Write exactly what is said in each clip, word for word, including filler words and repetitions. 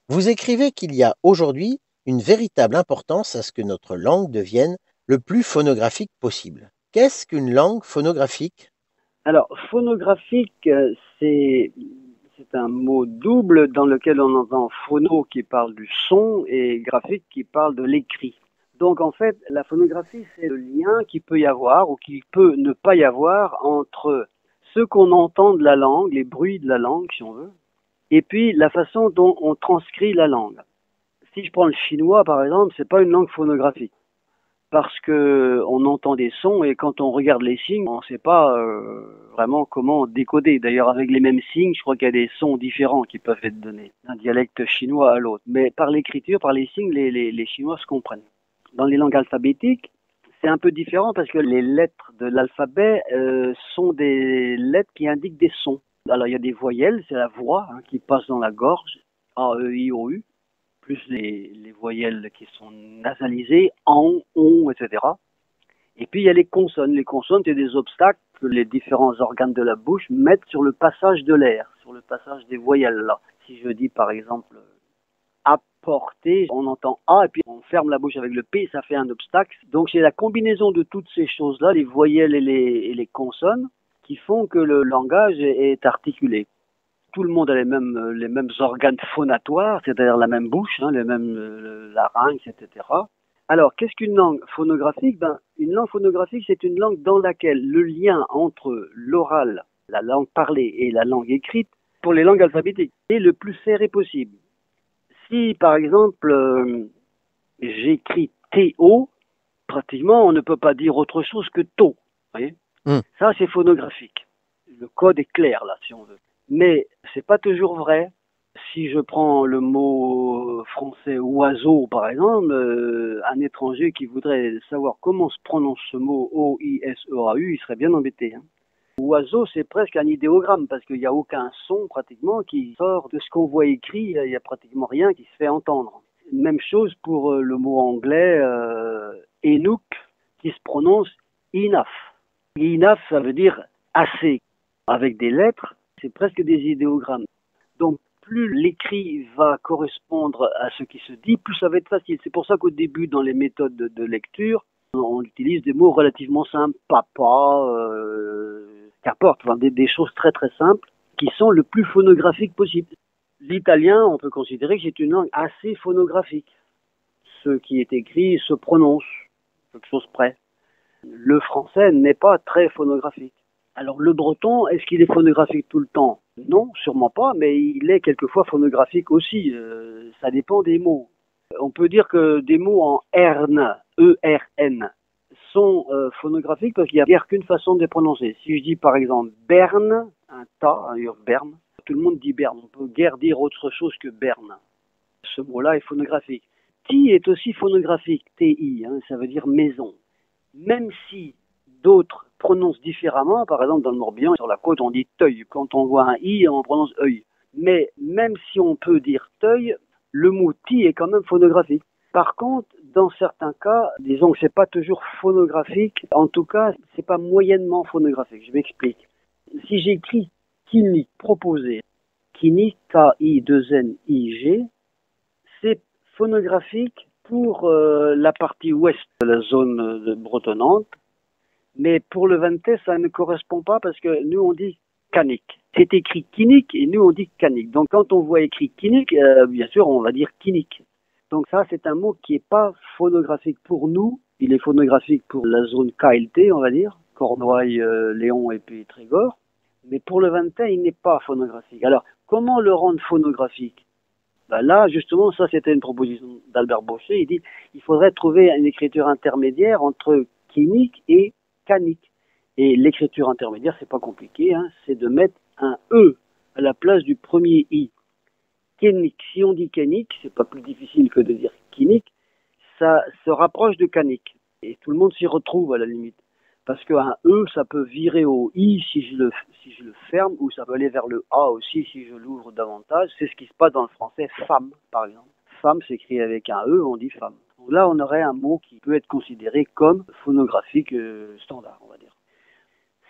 Vous écrivez qu'il y a aujourd'hui une véritable importance à ce que notre langue devienne le plus phonographique possible. Qu'est-ce qu'une langue phonographique? Alors, phonographique, euh, c'est c'est un mot double dans lequel on entend phono qui parle du son et graphique qui parle de l'écrit. Donc en fait, la phonographie, c'est le lien qu'il peut y avoir ou qu'il peut ne pas y avoir entre ce qu'on entend de la langue, les bruits de la langue si on veut, et puis la façon dont on transcrit la langue. Si je prends le chinois par exemple, c'est pas une langue phonographique parce que on entend des sons et quand on regarde les signes, on ne sait pas euh, vraiment comment décoder. D'ailleurs, avec les mêmes signes, je crois qu'il y a des sons différents qui peuvent être donnés d'un dialecte chinois à l'autre. Mais par l'écriture, par les signes, les, les, les Chinois se comprennent. Dans les langues alphabétiques, c'est un peu différent parce que les lettres de l'alphabet euh, sont des lettres qui indiquent des sons. Alors il y a des voyelles, c'est la voix hein, qui passe dans la gorge, A, E, I, O, U, plus les, les voyelles qui sont nasalisées, en, on, et cetera. Et puis il y a les consonnes. Les consonnes, c'est des obstacles que les différents organes de la bouche mettent sur le passage de l'air, sur le passage des voyelles là. Si je dis par exemple apporter, on entend A et puis on ferme la bouche avec le P, ça fait un obstacle. Donc c'est la combinaison de toutes ces choses-là, les voyelles et les, et les consonnes, qui font que le langage est, est articulé. Tout le monde a les mêmes, les mêmes organes phonatoires, c'est-à-dire la même bouche, hein, les mêmes euh, larynx, et cetera. Alors, qu'est-ce qu'une langue phonographique? Ben, une langue phonographique, c'est une langue dans laquelle le lien entre l'oral, la langue parlée et la langue écrite, pour les langues alphabétiques, est le plus serré possible. Si, par exemple, euh, j'écris T O, pratiquement, on ne peut pas dire autre chose que to. Voyez, Hmm. ça, c'est phonographique. Le code est clair, là, si on veut. Mais c'est pas toujours vrai. Si je prends le mot français oiseau, par exemple, euh, un étranger qui voudrait savoir comment se prononce ce mot O I S E A U, il serait bien embêté. Hein. Oiseau, c'est presque un idéogramme parce qu'il n'y a aucun son pratiquement qui sort de ce qu'on voit écrit. Il n'y a pratiquement rien qui se fait entendre. Même chose pour le mot anglais euh, enough qui se prononce enough. Enough, ça veut dire assez. Avec des lettres, c'est presque des idéogrammes. Donc, plus l'écrit va correspondre à ce qui se dit, plus ça va être facile. C'est pour ça qu'au début, dans les méthodes de, de lecture, on utilise des mots relativement simples, papa, euh, qu'importe, enfin, des, des choses très très simples qui sont le plus phonographiques possible. L'italien, on peut considérer que c'est une langue assez phonographique. Ce qui est écrit se prononce, quelque chose près. Le français n'est pas très phonographique. Alors le breton, est-ce qu'il est phonographique tout le temps? Non, sûrement pas, mais il est quelquefois phonographique aussi. Euh, ça dépend des mots. On peut dire que des mots en erne, E R N, sont euh, phonographiques parce qu'il n'y a guère qu'une façon de les prononcer. Si je dis par exemple Berne, un tas, un Berne, tout le monde dit Berne. On peut guère dire autre chose que Berne. Ce mot-là est phonographique. Ti est aussi phonographique, T I, hein, ça veut dire maison. Même si d'autres prononcent différemment, par exemple dans le Morbihan, sur la côte, on dit teuil. Quand on voit un i, on prononce œil. Mais même si on peut dire teuil, le mot ti est quand même phonographique. Par contre, dans certains cas, disons que c'est pas toujours phonographique, en tout cas, c'est pas moyennement phonographique. Je m'explique. Si j'écris kini, proposé, kini, K I deux N I G, c'est phonographique pour euh, la partie ouest de la zone de bretonnante, mais pour le Ventais, ça ne correspond pas parce que nous on dit canic. C'est écrit kinic et nous on dit canic. Donc quand on voit écrit kinic, euh, bien sûr on va dire kinic. Donc ça c'est un mot qui n'est pas phonographique pour nous, il est phonographique pour la zone K L T on va dire, Cornouailles, euh, Léon et puis Trégor, mais pour le Ventais il n'est pas phonographique. Alors comment le rendre phonographique? Ben là, justement, ça c'était une proposition d'Albert Bochet. Il dit il faudrait trouver une écriture intermédiaire entre kinic et canic. Et l'écriture intermédiaire, c'est pas compliqué, hein, c'est de mettre un E à la place du premier I. Kenic, si on dit kenic, c'est pas plus difficile que de dire kinic, ça se rapproche de canic. Et tout le monde s'y retrouve à la limite. Parce qu'un E, ça peut virer au I si je, le, si je le ferme, ou ça peut aller vers le A aussi si je l'ouvre davantage. C'est ce qui se passe dans le français femme, par exemple. Femme s'écrit avec un E, on dit femme. Donc là, on aurait un mot qui peut être considéré comme phonographique euh, standard, on va dire.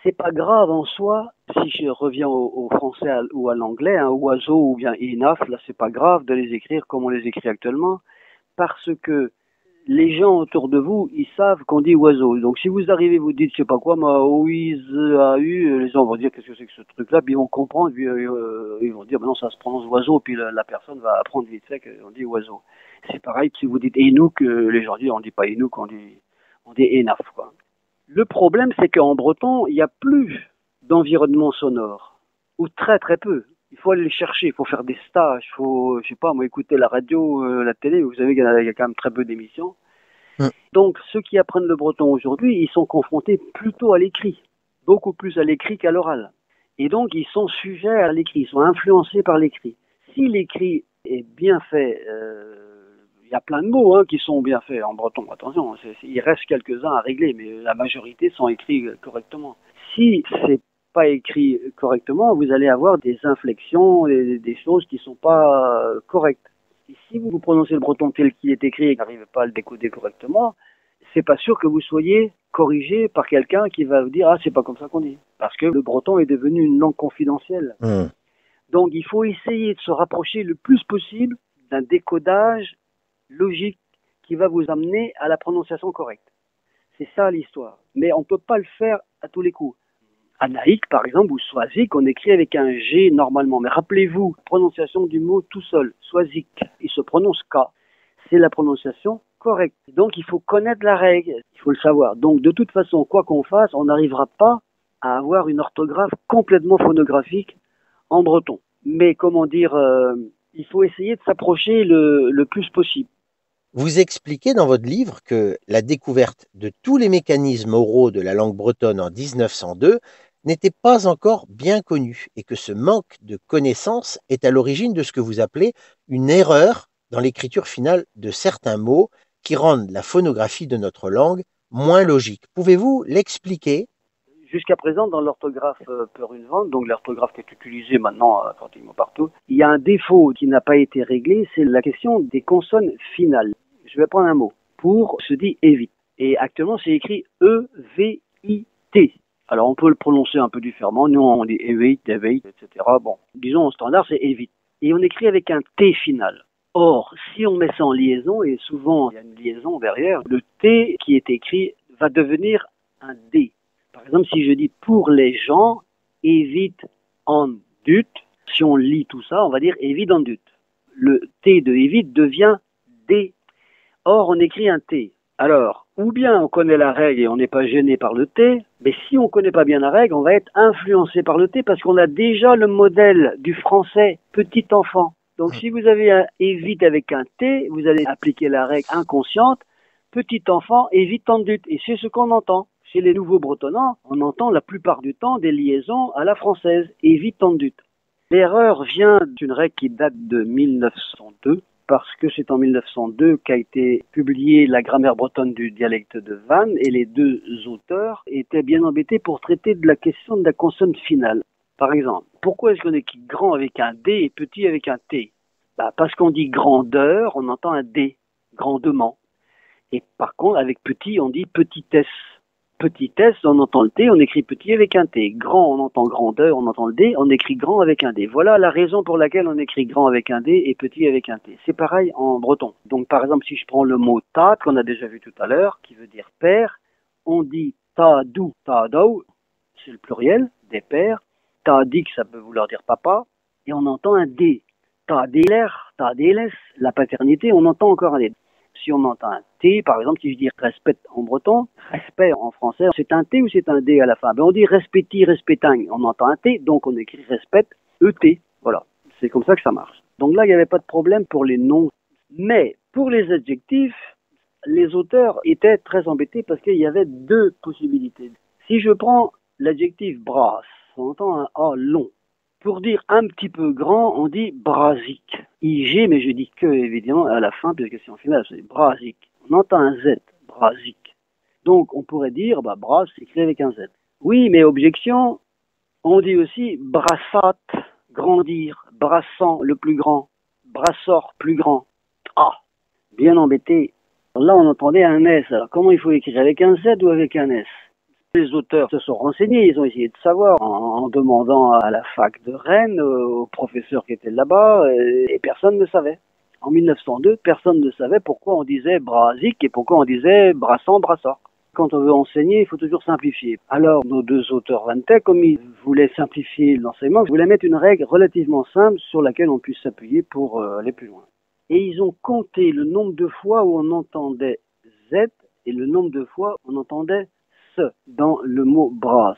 C'est pas grave en soi, si je reviens au, au français à- ou à l'anglais, hein, oiseau ou bien enough, là c'est pas grave de les écrire comme on les écrit actuellement, parce que les gens autour de vous, ils savent qu'on dit oiseau. Donc si vous arrivez, vous dites, je sais pas quoi, ma oise a eu, les gens vont dire qu'est-ce que c'est que ce truc-là, puis ils vont comprendre, puis euh, ils vont dire, ben non, ça se prononce oiseau, puis la, la personne va apprendre vite fait qu'on dit oiseau. C'est pareil, si vous dites enouk, euh, les gens disent, on dit pas enouk, on dit, on dit enough, quoi. Le problème, c'est qu'en breton, il n'y a plus d'environnement sonore, ou très très peu. Il faut aller les chercher, il faut faire des stages, il faut, je sais pas, moi, écouter la radio, euh, la télé. Vous savez qu'il y, a il y a quand même très peu d'émissions. Mm. Donc, ceux qui apprennent le breton aujourd'hui, ils sont confrontés plutôt à l'écrit, beaucoup plus à l'écrit qu'à l'oral. Et donc, ils sont sujets à l'écrit, ils sont influencés par l'écrit. Si l'écrit est bien fait, euh, il y a plein de mots hein, qui sont bien faits en breton, attention, c'est, c'est, il reste quelques-uns à régler, mais la majorité sont écrits correctement. Si c'est pas écrit correctement, vous allez avoir des inflexions, des, des choses qui sont pas euh, correctes. Et si vous prononcez le breton tel qu'il est écrit et que vous n'arrivez pas à le décoder correctement, c'est pas sûr que vous soyez corrigé par quelqu'un qui va vous dire ah c'est pas comme ça qu'on dit, parce que le breton est devenu une langue confidentielle. Mm. Donc il faut essayer de se rapprocher le plus possible d'un décodage logique qui va vous amener à la prononciation correcte. C'est ça l'histoire. Mais on ne peut pas le faire à tous les coups. Anaïk, par exemple, ou Swazik, on écrit avec un G normalement. Mais rappelez-vous, prononciation du mot tout seul, Swazik, il se prononce K. C'est la prononciation correcte. Donc il faut connaître la règle, il faut le savoir. Donc de toute façon, quoi qu'on fasse, on n'arrivera pas à avoir une orthographe complètement phonographique en breton. Mais comment dire, euh, il faut essayer de s'approcher le, le plus possible. Vous expliquez dans votre livre que la découverte de tous les mécanismes oraux de la langue bretonne en mille neuf cent deux n'était pas encore bien connue et que ce manque de connaissances est à l'origine de ce que vous appelez une erreur dans l'écriture finale de certains mots qui rendent la phonographie de notre langue moins logique. Pouvez-vous l'expliquer? Jusqu'à présent, dans l'orthographe euh, Perunvan, donc l'orthographe qui est utilisée maintenant euh, pratiquement partout, il y a un défaut qui n'a pas été réglé, c'est la question des consonnes finales. Je vais prendre un mot. Pour se dit évite. Et actuellement, c'est écrit E V I T. Alors, on peut le prononcer un peu différemment. Nous, on dit évite, évite, et cetera. Bon, disons en standard, c'est évite. Et on écrit avec un T final. Or, si on met ça en liaison, et souvent il y a une liaison derrière, le T qui est écrit va devenir un D. Par exemple, si je dis pour les gens, évite en dut, si on lit tout ça, on va dire évite en dut. Le T de évite devient D. Or, on écrit un T. Alors, ou bien on connaît la règle et on n'est pas gêné par le T, mais si on ne connaît pas bien la règle, on va être influencé par le T parce qu'on a déjà le modèle du français petit enfant. Donc, si vous avez un évite avec un T, vous allez appliquer la règle inconsciente, petit enfant évite en dut. Et c'est ce qu'on entend. Chez les nouveaux bretonnants, on entend la plupart du temps des liaisons à la française, évite en dut. L'erreur vient d'une règle qui date de mille neuf cent deux, parce que c'est en mille neuf cent deux qu'a été publiée la grammaire bretonne du dialecte de Vannes, et les deux auteurs étaient bien embêtés pour traiter de la question de la consonne finale. Par exemple, pourquoi est-ce qu'on écrit grand avec un D et petit avec un T? Bah, parce qu'on dit grandeur, on entend un D, grandement. Et par contre, avec petit, on dit petitesse. Petitesse, on entend le T, on écrit petit avec un T. Grand, on entend grandeur, on entend le D, on écrit grand avec un D. Voilà la raison pour laquelle on écrit grand avec un D et petit avec un T. C'est pareil en breton. Donc par exemple, si je prends le mot tat, qu'on a déjà vu tout à l'heure, qui veut dire père, on dit tadou, tadou, c'est le pluriel des pères. Tadik, ça peut vouloir dire papa, et on entend un D. Tadeler, tadeles, la paternité, on entend encore un D. Si on entend un T, par exemple, si je dis respect en breton, respect en français, c'est un T ou c'est un D à la fin? Ben on dit respecti, respectang. On entend un T, donc on écrit respect, E T. Voilà, c'est comme ça que ça marche. Donc là, il n'y avait pas de problème pour les noms. Mais pour les adjectifs, les auteurs étaient très embêtés parce qu'il y avait deux possibilités. Si je prends l'adjectif brasse, on entend un A long. Pour dire un petit peu grand, on dit brasique. I G, mais je dis que, évidemment, à la fin, puisque c'est en finale, c'est brasique. On entend un Z, brasique. Donc, on pourrait dire, bah, brasse, c'est écrit avec un Z. Oui, mais objection, on dit aussi brassat, grandir, brassant, le plus grand, brassor, plus grand. Ah, bien embêté. Là, on entendait un S. Alors, comment il faut écrire? Avec un Z ou avec un S? Les auteurs se sont renseignés, ils ont essayé de savoir en, en demandant à la fac de Rennes, aux professeurs qui étaient là-bas, et, et personne ne savait. En mille neuf cent deux, personne ne savait pourquoi on disait Brasic et pourquoi on disait Brassan, Brassard. Quand on veut enseigner, il faut toujours simplifier. Alors, nos deux auteurs vantaient, comme ils voulaient simplifier l'enseignement, ils voulaient mettre une règle relativement simple sur laquelle on puisse s'appuyer pour euh, aller plus loin. Et ils ont compté le nombre de fois où on entendait Z et le nombre de fois où on entendait ce dans le mot brasse.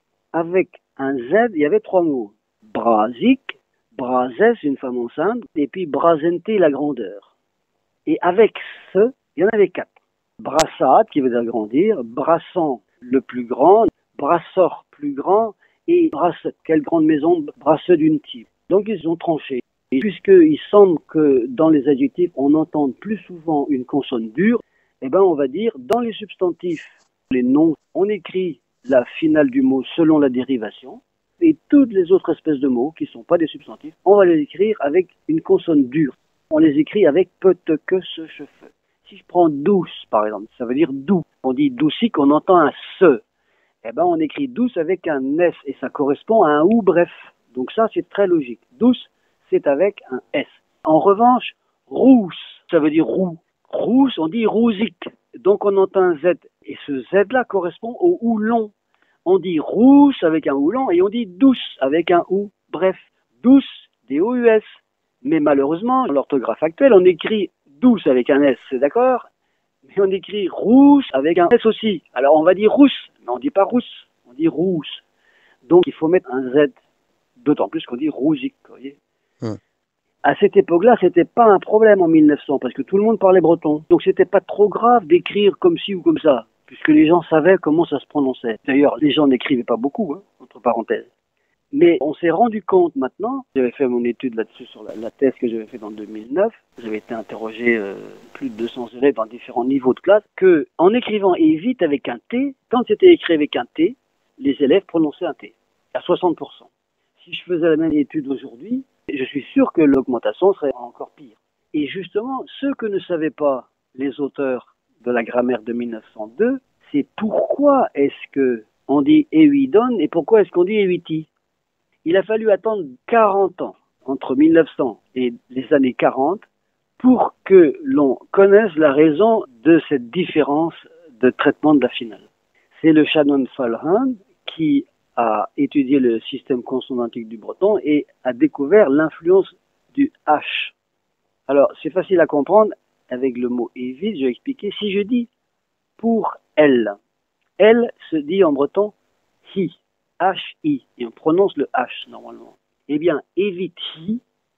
Avec un Z, il y avait trois mots. Brasic, Brazès, une femme enceinte, et puis Brasente, la grandeur. Et avec ce, il y en avait quatre. Brassade, qui veut dire grandir, Brassan, le plus grand, Brassor, plus grand, et Brassette, quelle grande maison, Brasseux d'une type. Donc ils ont tranché. Et puisqu'il semble que dans les adjectifs, on entende plus souvent une consonne dure, eh ben on va dire, dans les substantifs, les noms, on écrit la finale du mot selon la dérivation, et toutes les autres espèces de mots qui ne sont pas des substantifs, on va les écrire avec une consonne dure. On les écrit avec peut que ce cheveu. Si je prends douce, par exemple, ça veut dire doux. On dit doucique, on entend un se. Eh ben, on écrit douce avec un S, et ça correspond à un ou bref. Donc ça, c'est très logique. Douce, c'est avec un S. En revanche, rousse, ça veut dire roux. Rousse, on dit rousique. Donc on entend un Z. Et ce Z-là correspond au ou long. On dit rousse avec un ou long et on dit douce avec un ou. Bref, douce, D O U S. Mais malheureusement, dans l'orthographe actuelle, on écrit douce avec un S, c'est d'accord? Mais on écrit rousse avec un S aussi. Alors on va dire rousse, mais on ne dit pas rousse, on dit rousse. Donc il faut mettre un Z. D'autant plus qu'on dit rousique, vous voyez. Hum. À cette époque-là, c'était pas un problème en mille neuf cents, parce que tout le monde parlait breton. Donc c'était pas trop grave d'écrire comme ci ou comme ça, puisque les gens savaient comment ça se prononçait. D'ailleurs, les gens n'écrivaient pas beaucoup, hein, entre parenthèses. Mais on s'est rendu compte maintenant, j'avais fait mon étude là-dessus sur la, la thèse que j'avais fait dans deux mille neuf, j'avais été interrogé euh, plus de deux cents élèves dans différents niveaux de classe, que en écrivant évite avec un T, quand c'était écrit avec un T, les élèves prononçaient un T, à soixante pour cent. Si je faisais la même étude aujourd'hui, je suis sûr que l'augmentation serait encore pire. Et justement, ce que ne savaient pas les auteurs de la grammaire de mille neuf cent deux, c'est pourquoi est-ce que on dit Evidon et pourquoi est-ce qu'on dit Eviti. Il a fallu attendre quarante ans, entre mille neuf cents et les années quarante, pour que l'on connaisse la raison de cette différence de traitement de la finale. C'est le Shannon Falhun qui a étudié le système consonantique du breton et a découvert l'influence du H. Alors, c'est facile à comprendre avec le mot évite, je vais expliquer. Si je dis pour elle, elle se dit en breton hi. H I, et on prononce le H normalement. Eh bien, évite hi,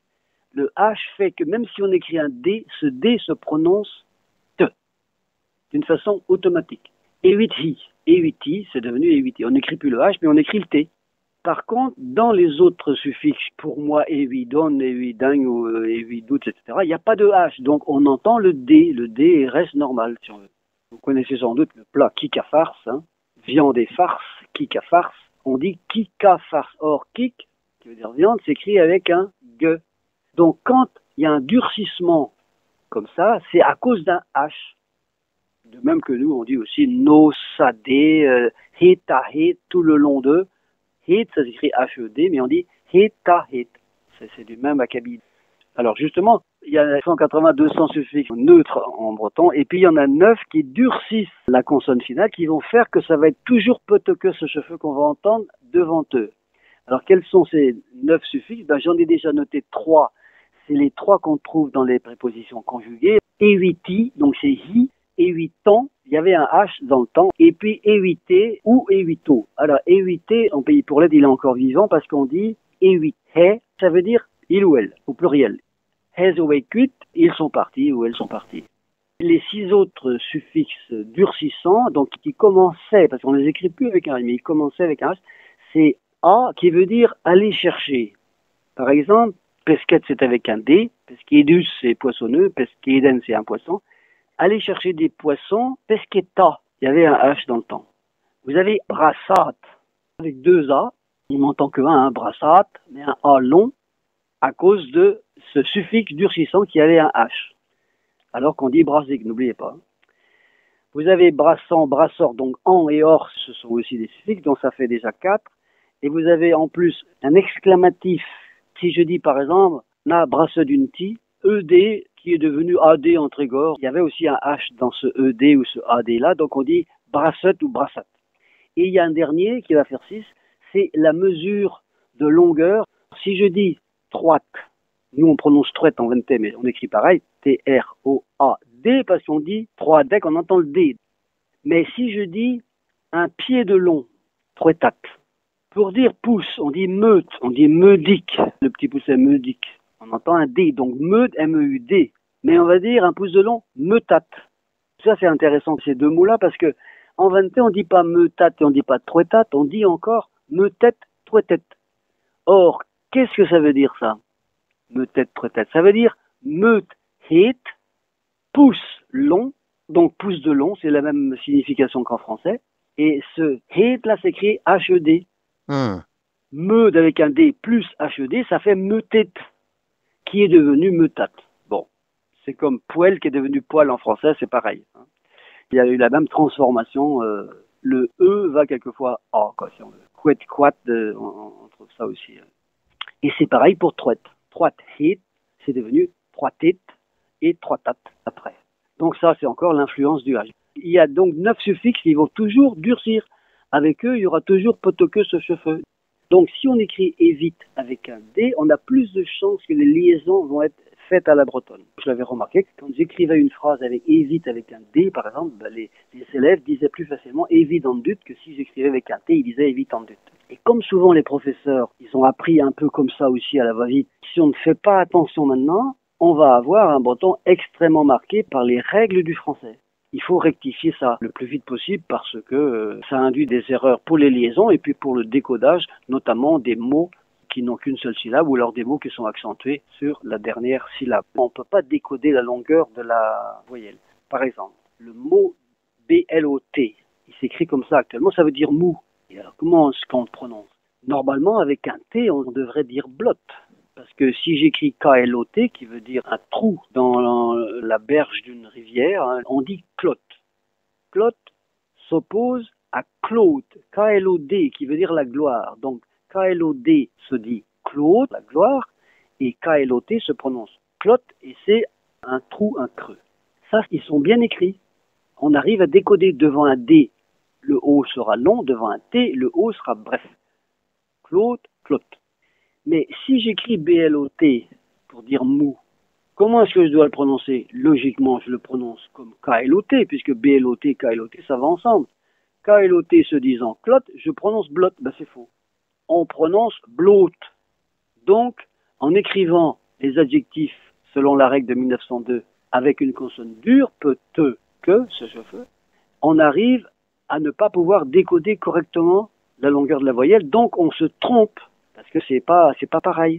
le H fait que même si on écrit un D, ce D se prononce te, d'une façon automatique. Évite hi, évite hi, c'est devenu évite. On n'écrit plus le H, mais on écrit le T. Par contre, dans les autres suffixes, pour moi, évidon, évidin ou euh, évidout, et cetera, il n'y a pas de H, donc on entend le D, le D reste normal, si on veut. Vous connaissez sans doute le plat kika farce, hein, viande et farce, kika farce. On dit kika farce. Or, kik, qui veut dire viande, s'écrit avec un ge. Donc, quand il y a un durcissement comme ça, c'est à cause d'un H. De même que nous, on dit aussi no, sa, d, euh, he, ta, he, tout le long de. He, ça s'écrit H E D, mais on dit he, ta, he. C'est du même acabit. Alors, justement, il y a cent quatre-vingts à deux cents suffixes neutres en breton, et puis il y en a neuf qui durcissent la consonne finale, qui vont faire que ça va être toujours peut que ce cheveu qu'on va entendre devant eux. Alors, quels sont ces neuf suffixes? Ben, j'en ai déjà noté trois. C'est les trois qu'on trouve dans les prépositions conjuguées. Eviti, donc c'est hi, évitant, il y avait un H dans le temps, et puis éviter ou évito. Alors, éviter, en pays pour l'aide, il est encore vivant parce qu'on dit évite, ça veut dire il ou elle, au pluriel. Has away quit, ils sont partis ou elles sont parties. Les six autres suffixes durcissants, donc qui commençaient, parce qu'on ne les écrit plus avec un, mais ils commençaient avec un H, c'est A qui veut dire aller chercher. Par exemple, pesquette c'est avec un D, pesquedus c'est poissonneux, pesqueden c'est un poisson. Aller chercher des poissons, pesqueta, il y avait un H dans le temps. Vous avez brassat, avec deux A, il m'entend que un, hein, brassat, mais un A long, à cause de ce suffixe durcissant qui avait un H. Alors qu'on dit brasique, n'oubliez pas. Vous avez brassant, brasseur, donc en et or, ce sont aussi des suffixes, donc ça fait déjà quatre. Et vous avez en plus un exclamatif. Si je dis par exemple, na brasseur d'une ti, ed, qui est devenu ad en Trégor. Il y avait aussi un h dans ce ed ou ce ad là, donc on dit brassette ou brassat. Et il y a un dernier qui va faire six, c'est la mesure de longueur. Si je dis troite, nous on prononce troite en vingt, mais on écrit pareil, T R O A D, parce qu'on dit trois dès qu'on entend le D. Mais si je dis un pied de long, troetat, pour dire pouce, on dit meute, on dit meudique, le petit pouce est meudique. On entend un D, donc meute, M E U D. Mais on va dire un pouce de long, meutat. Ça c'est intéressant ces deux mots-là, parce que en vingt, on ne dit pas meutat et on ne dit pas troetat, on dit encore meutet, troetet. Or, qu'est-ce que ça veut dire ça? Meutet, troetet. Ça veut dire meut, het, pouce long, donc pouce de long, c'est la même signification qu'en français. Et ce het là s'écrit H E D. Hmm. Meud avec un D plus H E D, ça fait meutet, qui est devenu meutat. Bon, c'est comme poêle qui est devenu poil en français, c'est pareil. Il y a eu la même transformation. Euh, le E va quelquefois A, quoi, si on veut. Couette, quat, euh, on, on trouve ça aussi. Et c'est pareil pour troite. Troite, hit, c'est devenu troitet et troitat après. Donc ça, c'est encore l'influence du H. Il y a donc neuf suffixes qui vont toujours durcir. Avec eux, il y aura toujours potoque ce cheveu. Donc si on écrit évite avec un D, on a plus de chances que les liaisons vont être faites à la bretonne. Je l'avais remarqué, quand j'écrivais une phrase avec évite avec un D, par exemple, ben les, les élèves disaient plus facilement évite en dut que si j'écrivais avec un T, ils disaient évite en dut. Et comme souvent les professeurs, ils ont appris un peu comme ça aussi à la va-vite, si on ne fait pas attention maintenant, on va avoir un breton extrêmement marqué par les règles du français. Il faut rectifier ça le plus vite possible parce que euh, ça induit des erreurs pour les liaisons et puis pour le décodage, notamment des mots qui n'ont qu'une seule syllabe ou alors des mots qui sont accentués sur la dernière syllabe. On ne peut pas décoder la longueur de la voyelle. Par exemple, le mot B L O T, il s'écrit comme ça actuellement, ça veut dire mou. Et alors comment est-ce qu'on le prononce? Normalement, avec un T, on devrait dire blot. Parce que si j'écris K L O T, qui veut dire un trou dans la berge d'une rivière, hein, on dit clotte. Clotte s'oppose à Claude, K L O D, qui veut dire la gloire. Donc K L O D se dit Claude, la gloire, et K L O T se prononce clotte, et c'est un trou, un creux. Ça, ils sont bien écrits. On arrive à décoder devant un D, le O sera long, devant un T, le O sera bref. Claude, clotte. Mais si j'écris B L O T pour dire mou, comment est-ce que je dois le prononcer? Logiquement, je le prononce comme K L O T, puisque B L O T, K L O T, ça va ensemble. K L O T se disant clotte, je prononce blot. Ben c'est faux. On prononce blot. Donc, en écrivant les adjectifs selon la règle de mille neuf cent deux avec une consonne dure, peut, te, que, ce cheveu, on arrive à ne pas pouvoir décoder correctement la longueur de la voyelle, donc on se trompe. Parce que c'est pas, c'est pas pareil.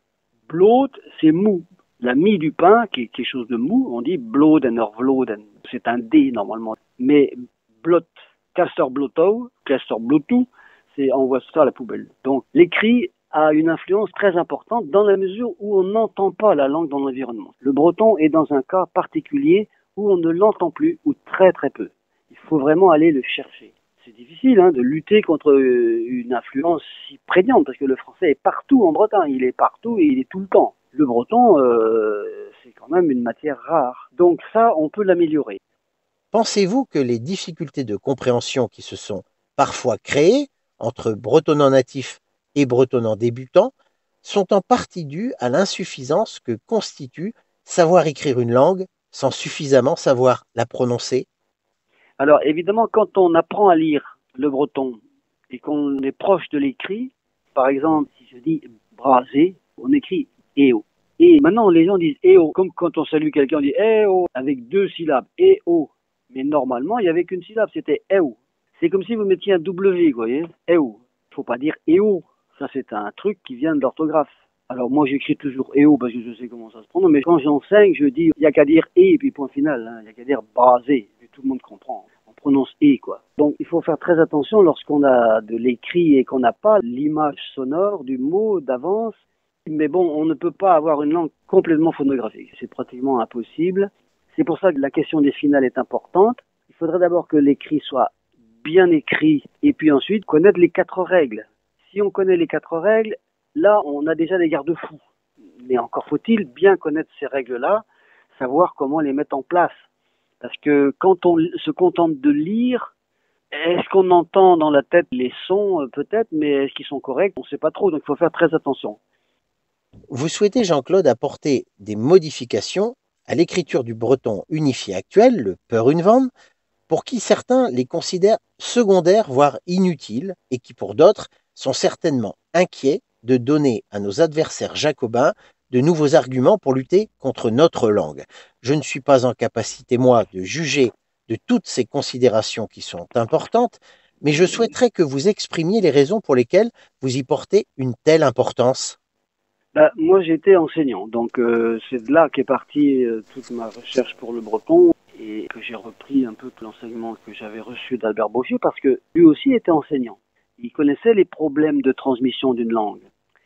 Blot, c'est mou. La mie du pain, qui est quelque chose de mou, on dit bloden or vloden. C'est un D normalement. Mais blot, castor bloto, castor blotou, c'est, on voit ça à la poubelle. Donc, l'écrit a une influence très importante dans la mesure où on n'entend pas la langue dans l'environnement. Le breton est dans un cas particulier où on ne l'entend plus, ou très très peu. Il faut vraiment aller le chercher. C'est difficile hein, de lutter contre une influence si prégnante, parce que le français est partout en Bretagne, il est partout et il est tout le temps. Le breton, euh, c'est quand même une matière rare. Donc ça, on peut l'améliorer. Pensez-vous que les difficultés de compréhension qui se sont parfois créées entre bretonnants natifs et bretonnants débutants sont en partie dues à l'insuffisance que constitue savoir écrire une langue sans suffisamment savoir la prononcer? Alors évidemment, quand on apprend à lire le breton et qu'on est proche de l'écrit, par exemple, si je dis braser, on écrit eo. Et maintenant, les gens disent eo, comme quand on salue quelqu'un, on dit eo avec deux syllabes, eo. Mais normalement, il n'y avait qu'une syllabe, c'était eo. C'est comme si vous mettiez un W, vous voyez, eo. Il ne faut pas dire eo. Ça, c'est un truc qui vient de l'orthographe. Alors moi, j'écris toujours eo parce que je sais comment ça se prononce, mais quand j'enseigne, je dis, il n'y a qu'à dire e, et puis point final, hein. Il n'y a qu'à dire braser. Tout le monde comprend. On prononce E, quoi. Donc, il faut faire très attention lorsqu'on a de l'écrit et qu'on n'a pas l'image sonore du mot d'avance. Mais bon, on ne peut pas avoir une langue complètement phonographique. C'est pratiquement impossible. C'est pour ça que la question des finales est importante. Il faudrait d'abord que l'écrit soit bien écrit et puis ensuite connaître les quatre règles. Si on connaît les quatre règles, là, on a déjà des garde-fous. Mais encore faut-il bien connaître ces règles-là, savoir comment les mettre en place. Parce que quand on se contente de lire, est-ce qu'on entend dans la tête les sons? Peut-être, mais est-ce qu'ils sont corrects? On ne sait pas trop, donc il faut faire très attention. Vous souhaitez, Jean-Claude, apporter des modifications à l'écriture du breton unifié actuel, le Peur-une-Vanne, pour qui certains les considèrent secondaires, voire inutiles, et qui pour d'autres sont certainement inquiets de donner à nos adversaires jacobins de nouveaux arguments pour lutter contre notre langue. Je ne suis pas en capacité, moi, de juger de toutes ces considérations qui sont importantes, mais je souhaiterais que vous exprimiez les raisons pour lesquelles vous y portez une telle importance. Bah, moi, j'étais enseignant, donc euh, c'est de là qu'est partie euh, toute ma recherche pour le breton et que j'ai repris un peu l'enseignement que j'avais reçu d'Albert Baucher parce que lui aussi était enseignant. Il connaissait les problèmes de transmission d'une langue.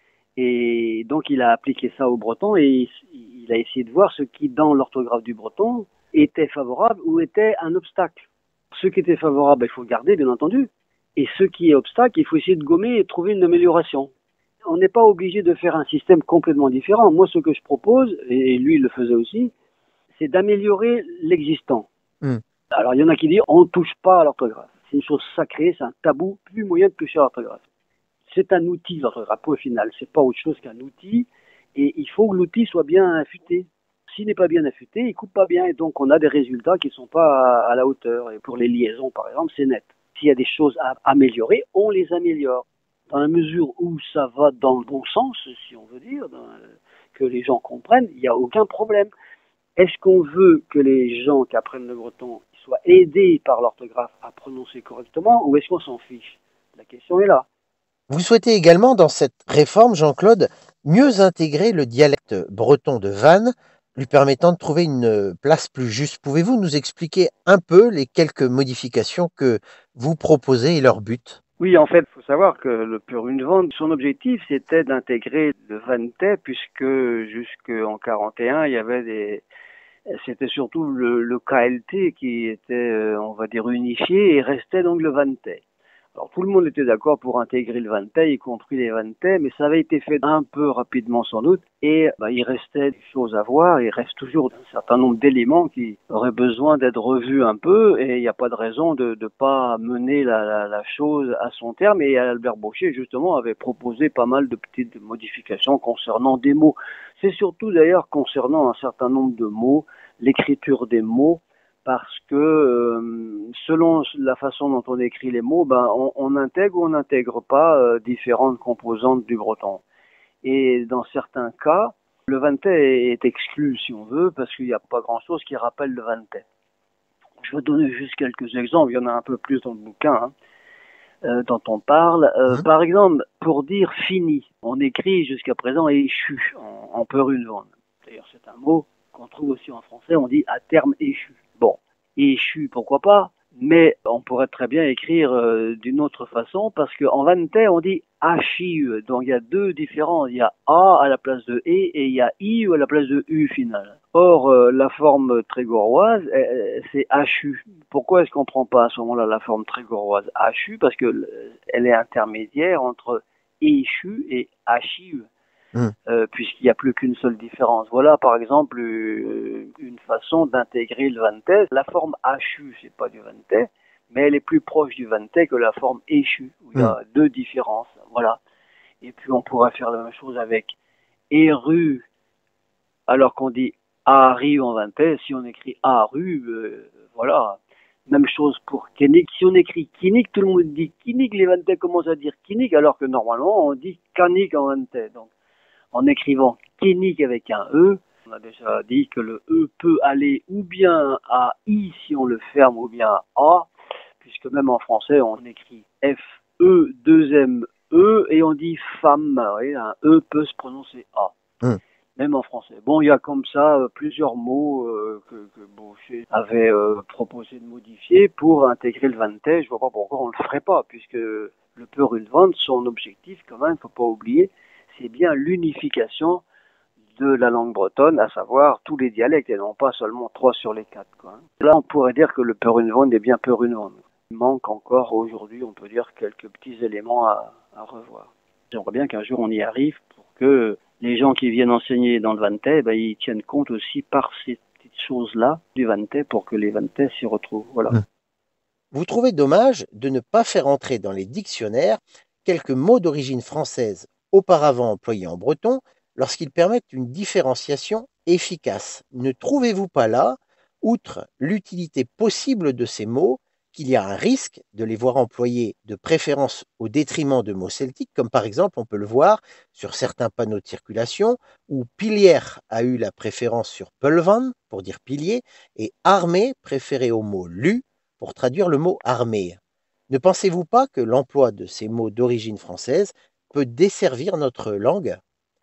Et donc, il a appliqué ça au breton et il, il a essayé de voir ce qui, dans l'orthographe du breton, était favorable ou était un obstacle. Ce qui était favorable, il faut le garder, bien entendu. Et ce qui est obstacle, il faut essayer de gommer et trouver une amélioration. On n'est pas obligé de faire un système complètement différent. Moi, ce que je propose, et lui, il le faisait aussi, c'est d'améliorer l'existant. Mm. Alors, il y en a qui disent, on ne touche pas à l'orthographe. C'est une chose sacrée, c'est un tabou, plus moyen de toucher à l'orthographe. C'est un outil, l'orthographe, au final. C'est pas autre chose qu'un outil. Et il faut que l'outil soit bien affûté. S'il n'est pas bien affûté, il coupe pas bien. Et donc, on a des résultats qui ne sont pas à, à la hauteur. Et pour les liaisons, par exemple, c'est net. S'il y a des choses à améliorer, on les améliore. Dans la mesure où ça va dans le bon sens, si on veut dire, dans, que les gens comprennent, il n'y a aucun problème. Est-ce qu'on veut que les gens qui apprennent le breton soient aidés par l'orthographe à prononcer correctement ou est-ce qu'on s'en fiche? La question est là. Vous souhaitez également, dans cette réforme, Jean-Claude, mieux intégrer le dialecte breton de Vannes, lui permettant de trouver une place plus juste. Pouvez-vous nous expliquer un peu les quelques modifications que vous proposez et leur but? Oui, en fait, il faut savoir que le Peur-une-Vanne, son objectif, c'était d'intégrer le vannetais, puisque jusqu'en quarante et un, il y avait des... C'était surtout le, le K L T qui était, on va dire, unifié et restait donc le vannetais. Alors tout le monde était d'accord pour intégrer le vannetais, y compris les vannetais, mais ça avait été fait un peu rapidement sans doute, et bah, il restait des choses à voir, il reste toujours un certain nombre d'éléments qui auraient besoin d'être revus un peu, et il n'y a pas de raison de ne pas mener la, la, la chose à son terme, et Albert Baucher justement avait proposé pas mal de petites modifications concernant des mots. C'est surtout d'ailleurs concernant un certain nombre de mots, l'écriture des mots, parce que euh, selon la façon dont on écrit les mots, ben on, on intègre ou on n'intègre pas euh, différentes composantes du breton. Et dans certains cas, le vannetais est exclu, si on veut, parce qu'il n'y a pas grand-chose qui rappelle le vannetais. Je vais donner juste quelques exemples, il y en a un peu plus dans le bouquin hein, euh, dont on parle. Euh, mmh. Par exemple, pour dire fini, on écrit jusqu'à présent échu en, en Peur-une-Vanne. D'ailleurs, c'est un mot qu'on trouve aussi en français, on dit à terme échu. Bon, échu, pourquoi pas, mais on pourrait très bien écrire euh, d'une autre façon, parce qu'en vannetais, on dit H-I-U, donc il y a deux différences, il y a A à la place de E, et il y a I-U à la place de U final. Or, euh, la forme trégoroise, euh, c'est H-U. Pourquoi est-ce qu'on ne prend pas à ce moment-là la forme trégoroise H-U? Parce qu'elle est intermédiaire entre échu et H-I-U. Mmh. Euh, puisqu'il n'y a plus qu'une seule différence. Voilà, par exemple, euh, une façon d'intégrer le vannetais. La forme H-U, c'est pas du vannetais, mais elle est plus proche du vannetais que la forme échu, où il y a mmh. deux différences. Voilà. Et puis, on pourrait faire la même chose avec éru, alors qu'on dit ari en vannetais. Si on écrit aru, euh, voilà. Même chose pour Kénic. Si on écrit Kinik, tout le monde dit Kinik, les vannetais commencent à dire Kinik, alors que normalement, on dit Kanik en vannetais. Donc, en écrivant Kénic avec un E, on a déjà dit que le E peut aller ou bien à I si on le ferme ou bien à A, puisque même en français on écrit F E deux M E et on dit femme, oui, un E peut se prononcer A, mmh. même en français. Bon, il y a comme ça euh, plusieurs mots euh, que, que Baucher avait euh, proposé de modifier pour intégrer le vannetais. Je vois pas pourquoi on le ferait pas, puisque le Peur-une-Vanne, son objectif quand même, il faut pas oublier, c'est bien l'unification de la langue bretonne, à savoir tous les dialectes, et non pas seulement trois sur les quatre, quoi. Là, on pourrait dire que le Perunvon est bien Perunvon. Il manque encore aujourd'hui, on peut dire, quelques petits éléments à, à revoir. J'aimerais bien qu'un jour on y arrive pour que les gens qui viennent enseigner dans le Vantais, ben, ils tiennent compte aussi par ces petites choses-là du Vantais pour que les Vantais s'y retrouvent. Voilà. Mmh. Vous trouvez dommage de ne pas faire entrer dans les dictionnaires quelques mots d'origine française auparavant employés en breton lorsqu'ils permettent une différenciation efficace. Ne trouvez-vous pas là, outre l'utilité possible de ces mots, qu'il y a un risque de les voir employés de préférence au détriment de mots celtiques, comme par exemple on peut le voir sur certains panneaux de circulation, où pilière a eu la préférence sur pulvan, pour dire pilier, et armée préférée au mot lu, pour traduire le mot armée. Ne pensez-vous pas que l'emploi de ces mots d'origine française peut desservir notre langue?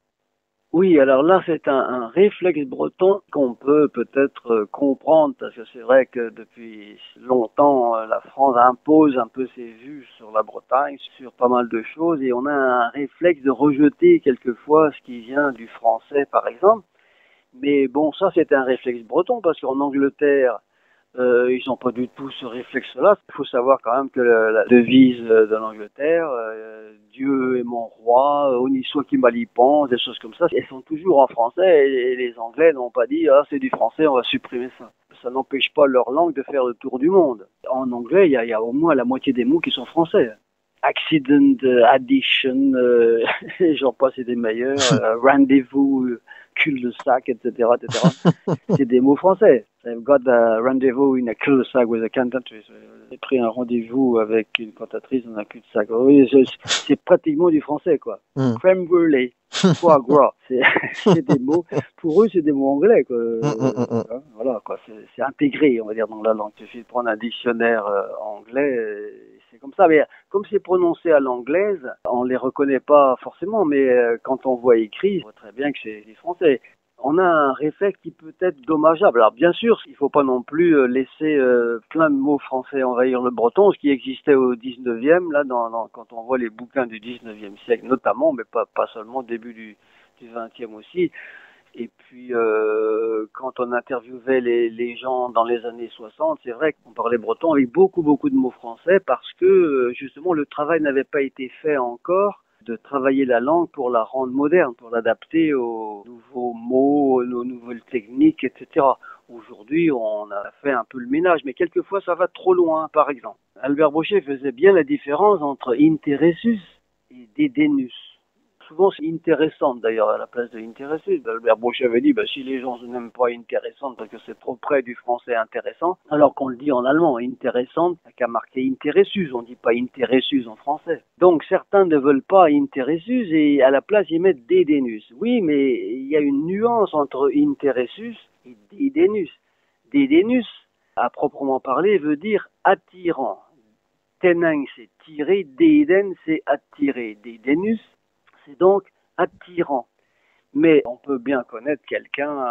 Oui, alors là, c'est un, un réflexe breton qu'on peut peut-être euh, comprendre, parce que c'est vrai que depuis longtemps, euh, la France impose un peu ses vues sur la Bretagne, sur pas mal de choses, et on a un réflexe de rejeter quelquefois ce qui vient du français, par exemple. Mais bon, ça, c'est un réflexe breton, parce qu'en Angleterre, Euh, ils n'ont pas du tout ce réflexe-là. Il faut savoir quand même que la, la devise de l'Angleterre, euh, Dieu est mon roi, honi soit qui mal y pense, des choses comme ça, elles sont toujours en français et, et les Anglais n'ont pas dit ah c'est du français, on va supprimer ça. Ça n'empêche pas leur langue de faire le tour du monde. En anglais, il y a, y a au moins la moitié des mots qui sont français. Accident, euh, addition, euh, j'en passe, c'est des meilleurs, euh, rendez-vous, euh, cul-de-sac, et cetera, et cetera. C'est des mots français. I've got a rendezvous in a cul-de-sac with a cantatrice. J'ai pris un rendez-vous avec une cantatrice dans un cul-de-sac. Oui, c'est pratiquement du français, quoi. Mm. Crème brûlée, foie gras, c'est des mots. Pour eux, c'est des mots anglais, quoi. Mm, mm, mm. Voilà, quoi. C'est intégré, on va dire, dans la langue. Il suffit de prendre un dictionnaire euh, anglais. Euh, c'est comme ça, mais comme c'est prononcé à l'anglaise, on les reconnaît pas forcément, mais euh, quand on voit écrit, on voit très bien que c'est français. On a un réflexe qui peut être dommageable. Alors bien sûr, il faut pas non plus euh, laisser euh, plein de mots français envahir le breton, ce qui existait au dix-neuvième, là, dans, dans, quand on voit les bouquins du dix-neuvième siècle notamment, mais pas, pas seulement, début du, du vingtième aussi. Et puis, euh, quand on interviewait les, les gens dans les années soixante, c'est vrai qu'on parlait breton avec beaucoup, beaucoup de mots français parce que, justement, le travail n'avait pas été fait encore de travailler la langue pour la rendre moderne, pour l'adapter aux nouveaux mots, aux nouvelles techniques, et cetera. Aujourd'hui, on a fait un peu le ménage, mais quelquefois, ça va trop loin, par exemple. Albert Brochet faisait bien la différence entre interessus et dédénus. Souvent, c'est intéressante d'ailleurs à la place de interessus. Albert Brochet avait dit, bah, si les gens n'aiment pas intéressante parce que c'est trop près du français intéressant, alors qu'on le dit en allemand, intéressante, il n'y a qu'à marquer interessus, on ne dit pas interessus en français. Donc certains ne veulent pas interessus et à la place ils mettent dédénus. Oui, mais il y a une nuance entre interessus et dédénus. Dédénus, à proprement parler, veut dire attirant. Tenang, c'est tirer, déden, c'est attirer. Dédénus, c'est donc attirant. Mais on peut bien connaître quelqu'un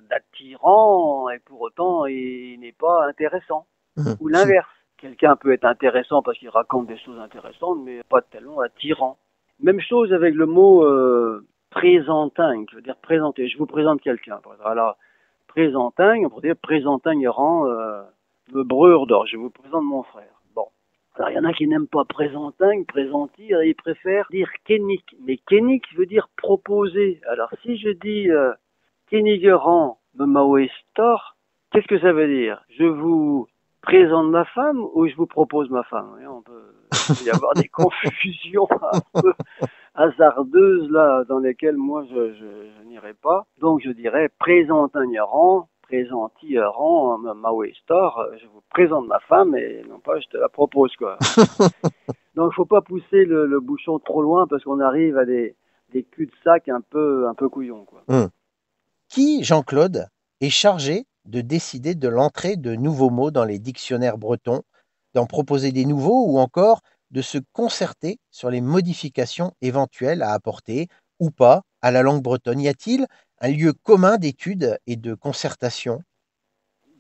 d'attirant et pour autant il n'est pas intéressant. Mmh. Ou l'inverse. Quelqu'un peut être intéressant parce qu'il raconte des choses intéressantes, mais pas tellement attirant. Même chose avec le mot euh, présenting, qui veut dire présenter. Je vous présente quelqu'un. Alors, présenting, on pourrait dire présenting rend euh, me brûle d'or. Je vous présente mon frère. Alors, il y en a qui n'aiment pas présenting, présentir, et ils préfèrent dire kénik. Mais kénik veut dire proposer. Alors, si je dis euh, kénigeran me maoestor, qu'est-ce que ça veut dire? Je vous présente ma femme ou je vous propose ma femme? On peut, il peut y avoir des confusions un peu hasardeuses là, dans lesquelles moi je, je, je n'irai pas. Donc, je dirais présentigneran. Présenti rang maoestor, je vous présente ma femme et non pas je te la propose quoi. Donc il faut pas pousser le, le bouchon trop loin parce qu'on arrive à des, des cul-de-sac un peu un peu couillons quoi. Hum. Qui, Jean-Claude, est chargé de décider de l'entrée de nouveaux mots dans les dictionnaires bretons, d'en proposer des nouveaux ou encore de se concerter sur les modifications éventuelles à apporter ou pas à la langue bretonne? Y a-t-il un lieu commun d'études et de concertation?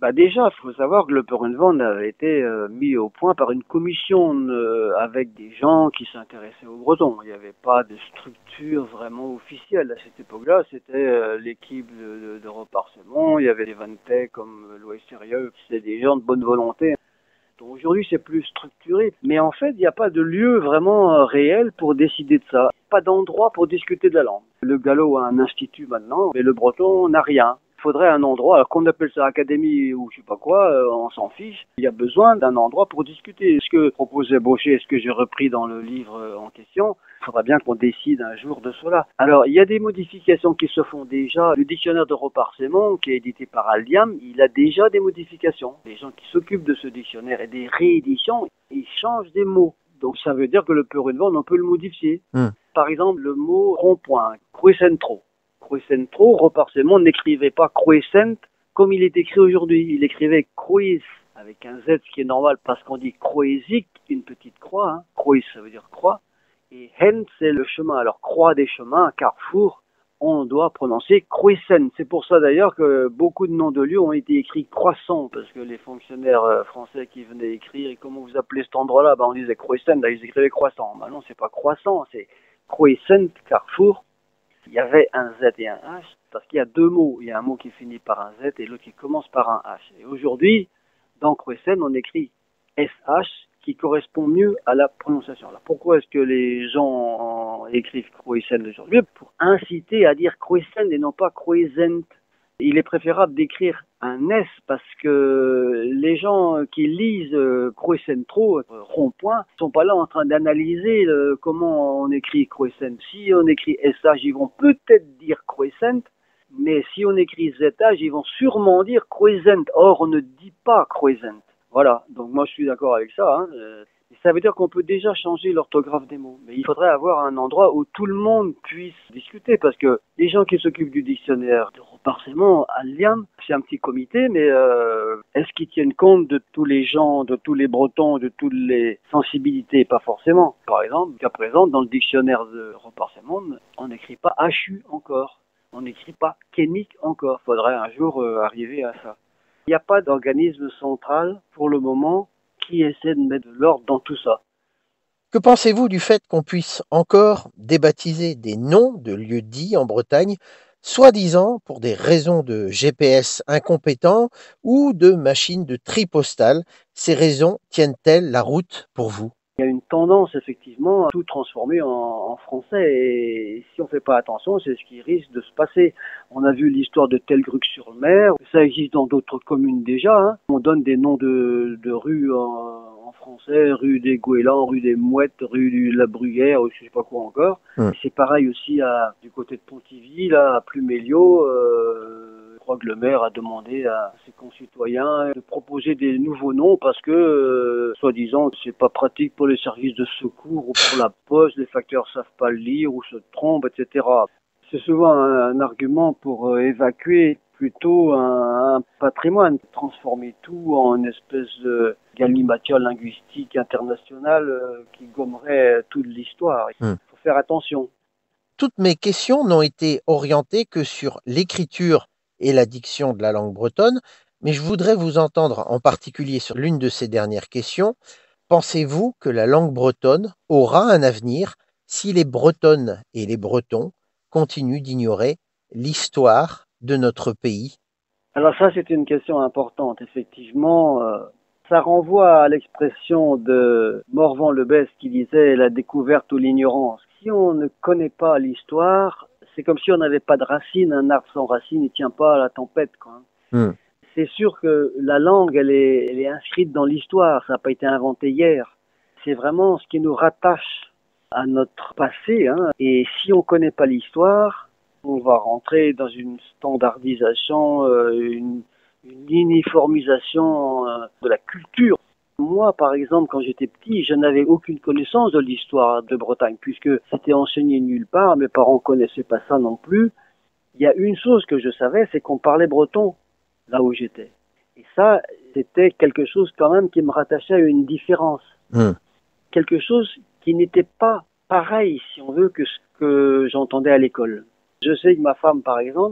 Bah déjà, il faut savoir que le Purunvan avait été euh, mis au point par une commission euh, avec des gens qui s'intéressaient aux Bretons. Il n'y avait pas de structure vraiment officielle à cette époque-là. C'était euh, l'équipe de, de, de Reparsemont. Il y avait des Vantais comme euh, Loïs Sérieux. C'était des gens de bonne volonté. Donc aujourd'hui, c'est plus structuré. Mais en fait, il n'y a pas de lieu vraiment euh, réel pour décider de ça. Pas d'endroit pour discuter de la langue. Le gallo a un institut maintenant, mais le breton n'a rien. Il faudrait un endroit, alors qu'on appelle ça académie ou je sais pas quoi, euh, on s'en fiche. Il y a besoin d'un endroit pour discuter. Ce que proposait Baucher, ce que j'ai repris dans le livre euh, en question, il faudra bien qu'on décide un jour de cela. Alors, il y a des modifications qui se font déjà. Le dictionnaire de Reparsemont, qui est édité par Aldiam, il a déjà des modifications. Les gens qui s'occupent de ce dictionnaire et des rééditions, ils changent des mots. Donc, ça veut dire que le Purunvan, on peut le modifier. Mm. Par exemple, le mot rond-point, crucentro. Crucentro, Reparsemont n'écrivait pas crucent comme il est écrit aujourd'hui. Il écrivait cruis avec un Z, ce qui est normal parce qu'on dit croisic, une petite croix. Hein. Crois, ça veut dire croix. Et hen, c'est le chemin. Alors, croix des chemins, carrefour, on doit prononcer cruisen. C'est pour ça d'ailleurs que beaucoup de noms de lieux ont été écrits croissant, parce que les fonctionnaires français qui venaient écrire, et comment vous appelez cet endroit-là, ben on disait cruisen, là ils écrivaient croissant. Ben non, c'est pas croissant, c'est cruisen, carrefour. Il y avait un Z et un H, parce qu'il y a deux mots. Il y a un mot qui finit par un Z et l'autre qui commence par un H. Et aujourd'hui, dans cruisen, on écrit S H, qui correspond mieux à la prononciation. Alors pourquoi est-ce que les gens écrivent cruisen aujourd'hui? Pour inciter à dire cruisen et non pas cruisent. Il est préférable d'écrire un S parce que les gens qui lisent cruisentro, rond-point, sont pas là en train d'analyser comment on écrit cruisen. Si on écrit S H, ils vont peut-être dire cruisent, mais si on écrit Z H, ils vont sûrement dire cruisent. Or, on ne dit pas cruisent. Voilà, donc moi je suis d'accord avec ça. Hein. Ça veut dire qu'on peut déjà changer l'orthographe des mots. Mais il faudrait avoir un endroit où tout le monde puisse discuter, parce que les gens qui s'occupent du dictionnaire de Reparsemont, Aldiam, c'est un petit comité, mais euh, est-ce qu'ils tiennent compte de tous les gens, de tous les Bretons, de toutes les sensibilités? Pas forcément. Par exemple, jusqu'à présent, dans le dictionnaire de Reparsemont, on n'écrit pas H U encore. On n'écrit pas Kémique encore. Il faudrait un jour euh, arriver à ça. Il n'y a pas d'organisme central, pour le moment, qui essaie de mettre de l'ordre dans tout ça. Que pensez-vous du fait qu'on puisse encore débaptiser des noms de lieux dits en Bretagne, soi-disant pour des raisons de G P S incompétents ou de machines de tri postale? Ces raisons tiennent-elles la route pour vous? Il y a une tendance, effectivement, à tout transformer en, en français. Et si on ne fait pas attention, c'est ce qui risque de se passer. On a vu l'histoire de Telgruc-sur-Mer. Ça existe dans d'autres communes déjà. Hein. On donne des noms de, de rues en, en français, rue des Goélands, rue des Mouettes, rue de la Bruyère, ou je sais pas quoi encore. Hum. C'est pareil aussi à, du côté de Pontivy, là, à Pluméliau. Euh, Je crois que le maire a demandé à ses concitoyens de proposer des nouveaux noms parce que, euh, soi-disant, c'est pas pratique pour les services de secours ou pour la poste, les facteurs savent pas le lire ou se trompent, et cetera. C'est souvent un, un argument pour euh, évacuer plutôt un, un patrimoine, transformer tout en une espèce de galimatia linguistique internationale euh, qui gommerait toute l'histoire. Il mmh. faut faire attention. Toutes mes questions n'ont été orientées que sur l'écriture et la diction de la langue bretonne, mais je voudrais vous entendre en particulier sur l'une de ces dernières questions. Pensez-vous que la langue bretonne aura un avenir si les Bretonnes et les Bretons continuent d'ignorer l'histoire de notre pays? Alors ça, c'est une question importante, effectivement. Euh, ça renvoie à l'expression de Morvan-Lebès qui disait « la découverte ou l'ignorance ». Si on ne connaît pas l'histoire, c'est comme si on n'avait pas de racines. Un arbre sans racines, il ne tient pas à la tempête, quoi. Mm. C'est sûr que la langue, elle est, elle est inscrite dans l'histoire. Ça n'a pas été inventé hier. C'est vraiment ce qui nous rattache à notre passé. Hein. Et si on ne connaît pas l'histoire, on va rentrer dans une standardisation, euh, une, une uniformisation euh, de la culture. Moi, par exemple, quand j'étais petit, je n'avais aucune connaissance de l'histoire de Bretagne, puisque c'était enseigné nulle part, mes parents connaissaient pas ça non plus. Il y a une chose que je savais, c'est qu'on parlait breton, là où j'étais. Et ça, c'était quelque chose quand même qui me rattachait à une différence. Mmh. Quelque chose qui n'était pas pareil, si on veut, que ce que j'entendais à l'école. Je sais que ma femme, par exemple,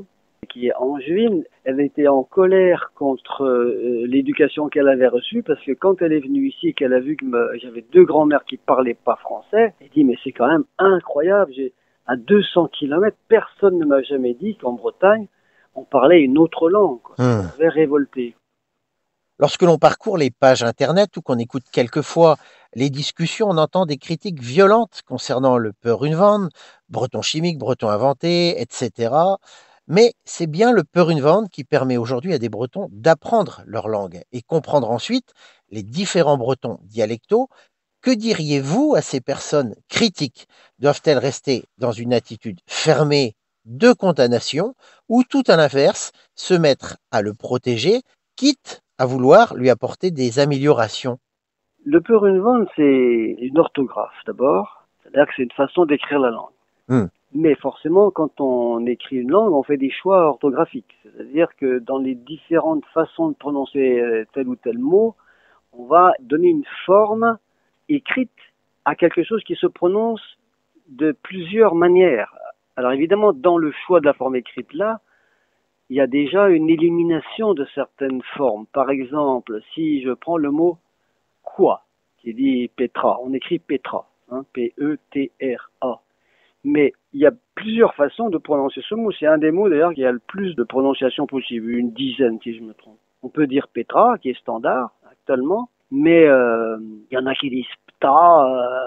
qui est angevine. Elle était en colère contre euh, l'éducation qu'elle avait reçue, parce que quand elle est venue ici et qu'elle a vu que me, j'avais deux grands-mères qui parlaient pas français, elle dit mais c'est quand même incroyable, j'ai, à deux cents kilomètres, personne ne m'a jamais dit qu'en Bretagne, on parlait une autre langue, quoi. Ça Hum. m'avait révolté. Lorsque l'on parcourt les pages Internet ou qu'on écoute quelquefois les discussions, on entend des critiques violentes concernant le Peur-une-Vanne, breton chimique, breton inventé, et cetera. Mais c'est bien le Peur-une-Vanne qui permet aujourd'hui à des Bretons d'apprendre leur langue et comprendre ensuite les différents Bretons dialectaux. Que diriez-vous à ces personnes critiques? Doivent-elles rester dans une attitude fermée de condamnation ou tout à l'inverse, se mettre à le protéger, quitte à vouloir lui apporter des améliorations? Le Peur-une-Vanne, c'est une orthographe d'abord, c'est-à-dire que c'est une façon d'écrire la langue. Hmm. Mais forcément, quand on écrit une langue, on fait des choix orthographiques. C'est-à-dire que dans les différentes façons de prononcer tel ou tel mot, on va donner une forme écrite à quelque chose qui se prononce de plusieurs manières. Alors évidemment, dans le choix de la forme écrite là, il y a déjà une élimination de certaines formes. Par exemple, si je prends le mot quoi, qui dit Petra, on écrit Petra, hein, P E T R A. Mais il y a plusieurs façons de prononcer ce mot. C'est un des mots d'ailleurs qui a le plus de prononciation possible, une dizaine si je me trompe. On peut dire Petra, qui est standard actuellement, mais euh, il y en a qui disent Pta, euh,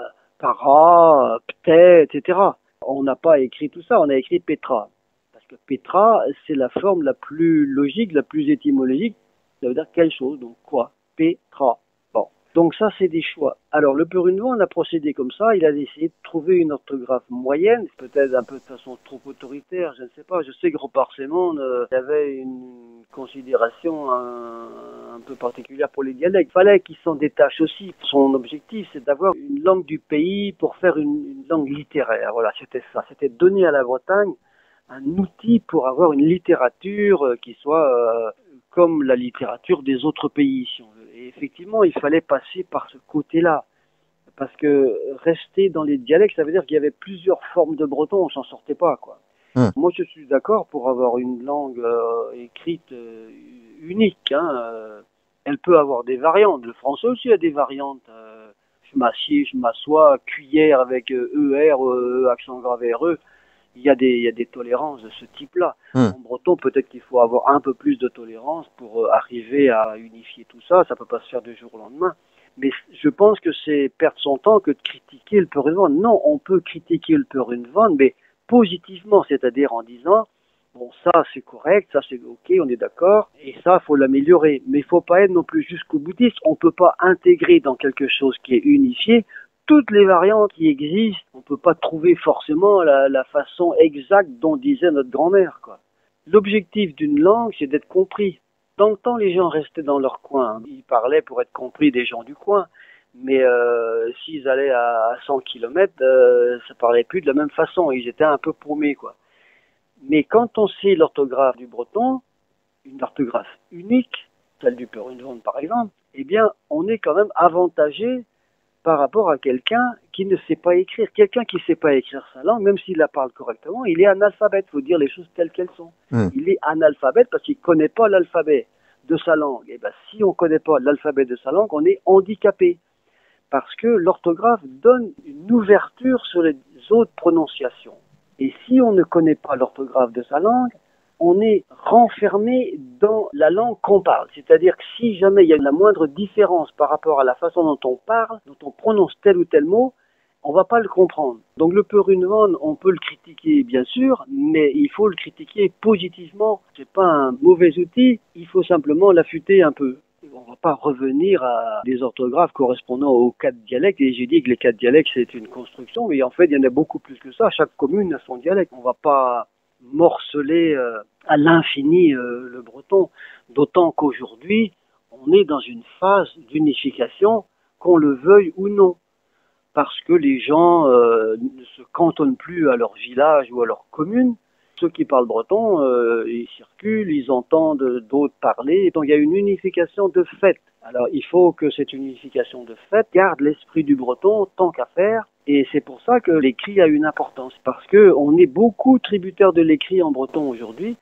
Para, Pté, et cetera. On n'a pas écrit tout ça, on a écrit Petra. Parce que Petra, c'est la forme la plus logique, la plus étymologique. Ça veut dire quelque chose, donc quoi? Petra. Bon. Donc ça, c'est des choix. Alors, le Peur-une-Vanne a procédé comme ça. Il a essayé de trouver une orthographe moyenne, peut-être un peu de façon trop autoritaire, je ne sais pas. Je sais que Repart-Ses-Mondes euh, avait une considération un, un peu particulière pour les dialectes. Il fallait qu'il s'en détache aussi. Son objectif, c'est d'avoir une langue du pays pour faire une, une langue littéraire. Voilà, c'était ça. C'était donner à la Bretagne un outil pour avoir une littérature euh, qui soit euh, comme la littérature des autres pays, si on veut. Et effectivement, il fallait passer par ce côté-là. Parce que rester dans les dialectes, ça veut dire qu'il y avait plusieurs formes de breton, on s'en sortait pas, quoi. Hmm. Moi, je suis d'accord pour avoir une langue euh, écrite euh, unique. Hein, euh, elle peut avoir des variantes. Le français aussi a des variantes. Euh, je m'assieds, je m'assois, cuillère avec euh, E R, euh, accent grave R E. Il y a des, il y a des tolérances de ce type-là. Hmm. En breton, peut-être qu'il faut avoir un peu plus de tolérance pour euh, arriver à unifier tout ça. Ça peut pas se faire du jour au lendemain. Mais je pense que c'est perdre son temps que de critiquer le Peur-une-Vanne. Non, on peut critiquer le Peur-une-Vanne, mais positivement, c'est-à-dire en disant bon, ça c'est correct, ça c'est ok, on est d'accord, et ça faut l'améliorer. Mais il faut pas être non plus jusqu'au boutiste. On peut pas intégrer dans quelque chose qui est unifié toutes les variantes qui existent. On peut pas trouver forcément la, la façon exacte dont disait notre grand-mère, quoi. L'objectif d'une langue, c'est d'être compris. Dans le temps, les gens restaient dans leur coin. Ils parlaient pour être compris des gens du coin. Mais euh, s'ils allaient à cent kilomètres, euh, ça parlait plus de la même façon. Ils étaient un peu paumés, quoi. Mais quand on sait l'orthographe du breton, une orthographe unique, celle du Peur-une-Vanne par exemple, eh bien, on est quand même avantagé par rapport à quelqu'un qui ne sait pas écrire. Quelqu'un qui ne sait pas écrire sa langue, même s'il la parle correctement, il est analphabète. Il faut dire les choses telles qu'elles sont. Hmm. Il est analphabète parce qu'il ne connaît pas l'alphabet de sa langue. Et ben, si on ne connaît pas l'alphabet de sa langue, on est handicapé. Parce que l'orthographe donne une ouverture sur les autres prononciations. Et si on ne connaît pas l'orthographe de sa langue, on est renfermé dans la langue qu'on parle. C'est-à-dire que si jamais il y a la moindre différence par rapport à la façon dont on parle, dont on prononce tel ou tel mot, on va pas le comprendre. Donc le Peur-une-Vanne, on peut le critiquer bien sûr, mais il faut le critiquer positivement. C'est pas un mauvais outil, il faut simplement l'affûter un peu. On va pas revenir à des orthographes correspondant aux quatre dialectes. Et j'ai dit que les quatre dialectes, c'est une construction, mais en fait, il y en a beaucoup plus que ça. Chaque commune a son dialecte. On va pas morceler euh, à l'infini euh, le breton. D'autant qu'aujourd'hui, on est dans une phase d'unification, qu'on le veuille ou non. Parce que les gens euh, ne se cantonnent plus à leur village ou à leur commune. Ceux qui parlent breton, euh, ils circulent, ils entendent d'autres parler. Donc il y a une unification de fait. Alors il faut que cette unification de fait garde l'esprit du breton tant qu'à faire. Et c'est pour ça que l'écrit a une importance. Parce qu'on est beaucoup tributaire de l'écrit en breton aujourd'hui.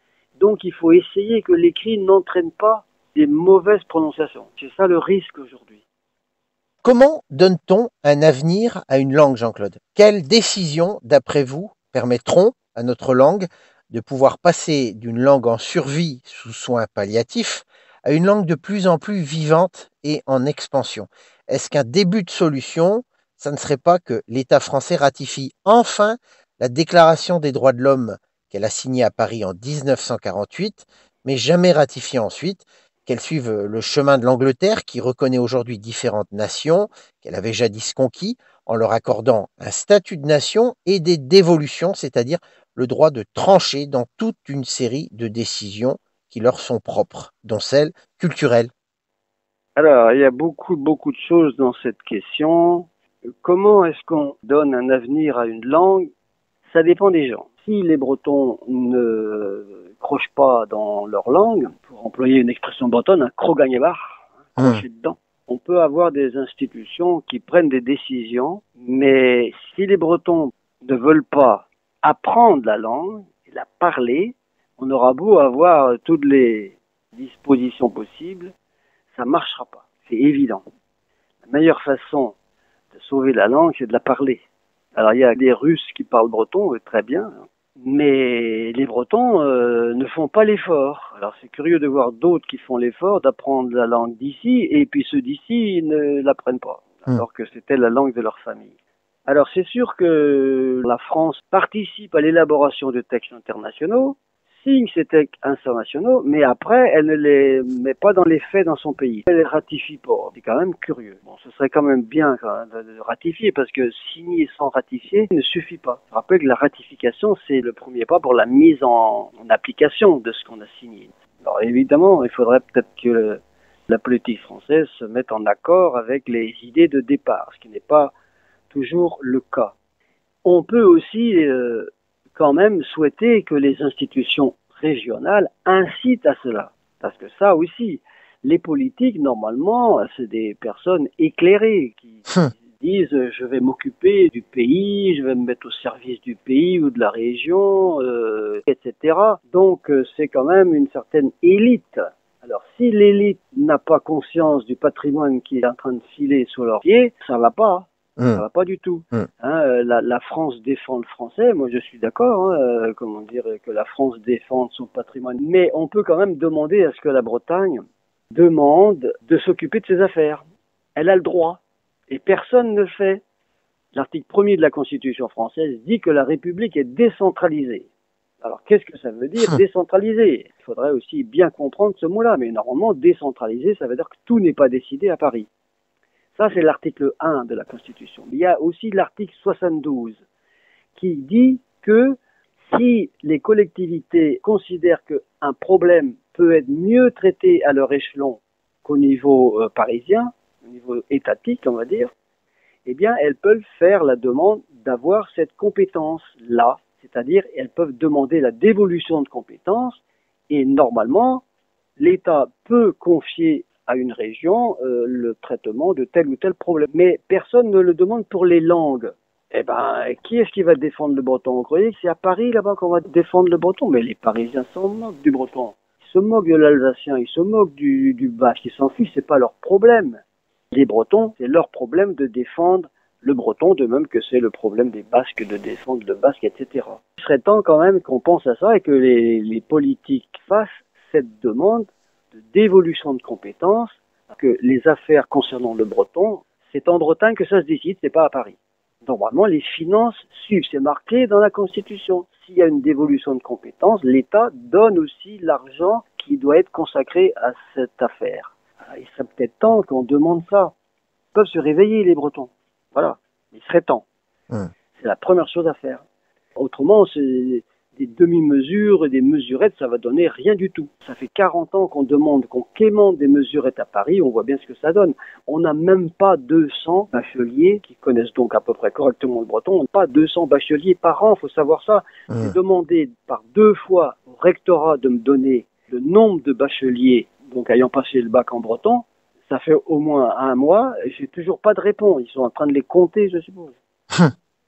Donc il faut essayer que l'écrit n'entraîne pas des mauvaises prononciations. C'est ça le risque aujourd'hui. Comment donne-t-on un avenir à une langue, Jean-Claude? Quelles décisions, d'après vous, permettront à notre langue de pouvoir passer d'une langue en survie sous soins palliatifs à une langue de plus en plus vivante et en expansion? Est-ce qu'un début de solution, ça ne serait pas que l'État français ratifie enfin la Déclaration des droits de l'homme qu'elle a signée à Paris en mille neuf cent quarante-huit, mais jamais ratifiée ensuite, qu'elle suive le chemin de l'Angleterre qui reconnaît aujourd'hui différentes nations qu'elle avait jadis conquis en leur accordant un statut de nation et des dévolutions, c'est-à-dire le droit de trancher dans toute une série de décisions qui leur sont propres, dont celles culturelles. Alors, il y a beaucoup, beaucoup de choses dans cette question. Comment est-ce qu'on donne un avenir à une langue? Ça dépend des gens. Si les Bretons ne crochent pas dans leur langue, pour employer une expression bretonne, un crogagnébard, crocher Hum, dedans, on peut avoir des institutions qui prennent des décisions, mais si les Bretons ne veulent pas apprendre la langue et la parler, on aura beau avoir toutes les dispositions possibles, ça ne marchera pas. C'est évident. La meilleure façon de sauver la langue, c'est de la parler. Alors il y a des Russes qui parlent breton, euh, très bien, mais les Bretons euh, ne font pas l'effort. Alors c'est curieux de voir d'autres qui font l'effort d'apprendre la langue d'ici, et puis ceux d'ici ne l'apprennent pas, hum, alors que c'était la langue de leur famille. Alors c'est sûr que la France participe à l'élaboration de textes internationaux, signe ces textes internationaux, mais après elle ne les met pas dans les faits dans son pays. Elle les ratifie pas. C'est quand même curieux. Bon, ce serait quand même bien quand même, de ratifier, parce que signer sans ratifier ne suffit pas. Je rappelle que la ratification, c'est le premier pas pour la mise en, en application de ce qu'on a signé. Alors évidemment, il faudrait peut-être que la politique française se mette en accord avec les idées de départ, ce qui n'est pas toujours le cas. On peut aussi euh, quand même souhaiter que les institutions régionales incitent à cela. Parce que ça aussi, les politiques, normalement, c'est des personnes éclairées qui, hum, qui disent euh, je vais m'occuper du pays, je vais me mettre au service du pays ou de la région, euh, et cetera. Donc euh, c'est quand même une certaine élite. Alors si l'élite n'a pas conscience du patrimoine qui est en train de filer sous leurs pieds, ça va pas. Ça hum, va pas du tout. hum. Hein, euh, la, la France défend le français, moi je suis d'accord, hein, euh, comment dire, que la France défende son patrimoine. Mais on peut quand même demander à ce que la Bretagne demande de s'occuper de ses affaires. Elle a le droit. Et personne ne le fait. L'article premier de la Constitution française dit que la République est décentralisée. Alors qu'est-ce que ça veut dire décentralisé? Il faudrait aussi bien comprendre ce mot-là. Mais normalement, décentralisé, ça veut dire que tout n'est pas décidé à Paris. Ça, c'est l'article un de la Constitution. Il y a aussi l'article soixante-douze qui dit que si les collectivités considèrent qu'un problème peut être mieux traité à leur échelon qu'au niveau euh, parisien, au niveau étatique, on va dire, eh bien, elles peuvent faire la demande d'avoir cette compétence-là. C'est-à-dire, elles peuvent demander la dévolution de compétences et normalement, l'État peut confier à une région euh, le traitement de tel ou tel problème. Mais personne ne le demande pour les langues. Eh ben, qui est-ce qui va défendre le breton? Vous croyez que c'est à Paris, là-bas, qu'on va défendre le breton? Mais les Parisiens s'en moquent du breton. Ils se moquent de l'alsacien, ils se moquent du, du basque, ils s'en fichent, c'est pas leur problème. Les Bretons, c'est leur problème de défendre le breton, de même que c'est le problème des Basques de défendre le basque, et cetera. Il serait temps quand même qu'on pense à ça et que les, les politiques fassent cette demande de dévolution de compétences, que les affaires concernant le breton, c'est en Bretagne que ça se décide, c'est pas à Paris. Normalement, les finances suivent, c'est marqué dans la Constitution. S'il y a une dévolution de compétences, l'État donne aussi l'argent qui doit être consacré à cette affaire. Alors, il serait peut-être temps qu'on demande ça. Ils peuvent se réveiller, les Bretons. Voilà, il serait temps. Hum. C'est la première chose à faire. Autrement, c'est des demi-mesures et des mesurettes, ça va donner rien du tout. Ça fait quarante ans qu'on demande, qu'on quémande des mesurettes à Paris, on voit bien ce que ça donne. On n'a même pas deux cents bacheliers qui connaissent donc à peu près correctement le breton, on n'a pas deux cents bacheliers par an, il faut savoir ça. Hum. J'ai demandé par deux fois au rectorat de me donner le nombre de bacheliers donc ayant passé le bac en breton. Ça fait au moins un mois et j'ai toujours pas de réponse. Ils sont en train de les compter, je suppose.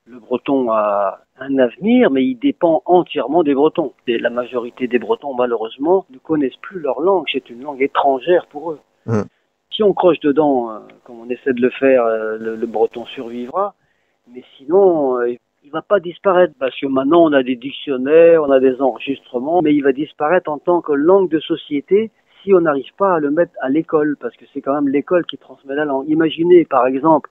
Le breton a un avenir, mais il dépend entièrement des Bretons. Et la majorité des Bretons, malheureusement, ne connaissent plus leur langue. C'est une langue étrangère pour eux. Mmh. Si on croche dedans, euh, comme on essaie de le faire, euh, le, le breton survivra. Mais sinon, euh, il va pas disparaître. Parce que maintenant, on a des dictionnaires, on a des enregistrements, mais il va disparaître en tant que langue de société si on n'arrive pas à le mettre à l'école. Parce que c'est quand même l'école qui transmet la langue. Imaginez, par exemple,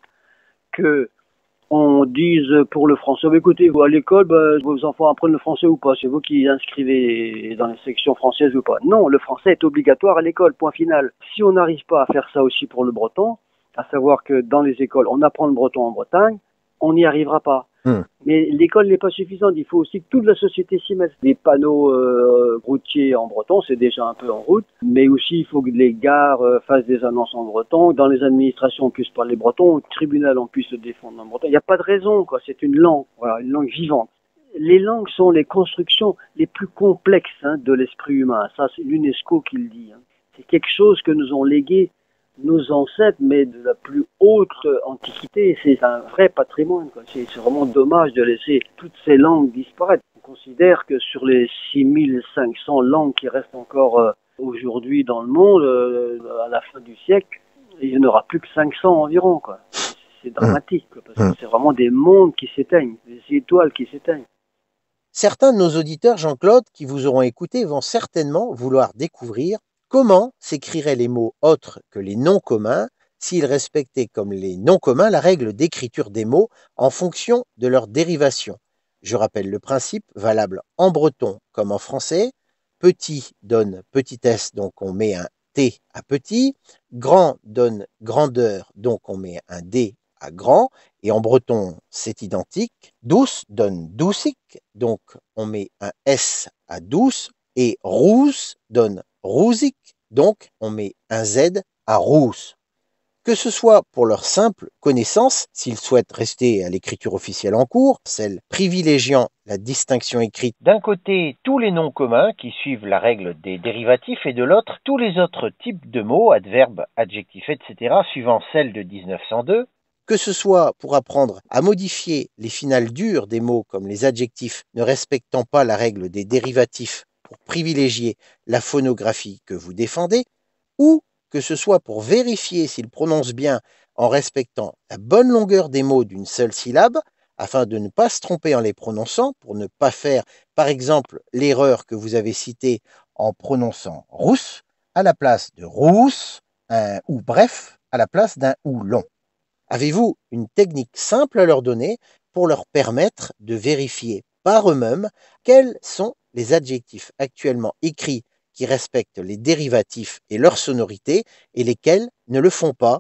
que on dise pour le français, bah, écoutez, vous à l'école, bah, vos enfants apprennent le français ou pas, c'est vous qui inscrivez dans les sections françaises ou pas. Non, le français est obligatoire à l'école, point final. Si on n'arrive pas à faire ça aussi pour le breton, à savoir que dans les écoles, on apprend le breton en Bretagne, on n'y arrivera pas. Mmh. Mais l'école n'est pas suffisante, il faut aussi que toute la société s'y mette. Les panneaux euh, routiers en breton, c'est déjà un peu en route, mais aussi il faut que les gares euh, fassent des annonces en breton, dans les administrations on puisse parler breton, au tribunal on puisse se défendre en breton. Il n'y a pas de raison, quoi. C'est une langue, voilà, une langue vivante. Les langues sont les constructions les plus complexes hein, de l'esprit humain, ça c'est l'UNESCO qui le dit. Hein. C'est quelque chose que nous ont légué nos ancêtres, mais de la plus haute antiquité. C'est un vrai patrimoine, quoi. C'est, c'est vraiment dommage de laisser toutes ces langues disparaître. On considère que sur les six mille cinq cents langues qui restent encore euh, aujourd'hui dans le monde, euh, à la fin du siècle, il n'y en aura plus que cinq cents environ, quoi. C'est dramatique, quoi, parce que c'est vraiment des mondes qui s'éteignent, des étoiles qui s'éteignent. Certains de nos auditeurs, Jean-Claude, qui vous auront écouté, vont certainement vouloir découvrir comment s'écriraient les mots autres que les noms communs s'ils respectaient comme les noms communs la règle d'écriture des mots en fonction de leur dérivation. Je rappelle le principe valable en breton comme en français. Petit donne petitesse, donc on met un T à petit. Grand donne grandeur, donc on met un D à grand. Et en breton, c'est identique. Douce donne doucic, donc on met un S à douce. Et rousse donne rousic, donc on met un Z à rousse. Que ce soit pour leur simple connaissance, s'ils souhaitent rester à l'écriture officielle en cours, celle privilégiant la distinction écrite d'un côté tous les noms communs qui suivent la règle des dérivatifs et de l'autre tous les autres types de mots, adverbes, adjectifs, et cetera suivant celle de mille neuf cent deux, que ce soit pour apprendre à modifier les finales dures des mots comme les adjectifs ne respectant pas la règle des dérivatifs pour privilégier la phonographie que vous défendez, ou que ce soit pour vérifier s'ils prononcent bien en respectant la bonne longueur des mots d'une seule syllabe, afin de ne pas se tromper en les prononçant, pour ne pas faire, par exemple, l'erreur que vous avez citée en prononçant rousse à la place de rousse, un ou bref à la place d'un ou long. Avez-vous une technique simple à leur donner pour leur permettre de vérifier par eux-mêmes quels sont les adjectifs actuellement écrits qui respectent les dérivatifs et leur sonorité et lesquels ne le font pas?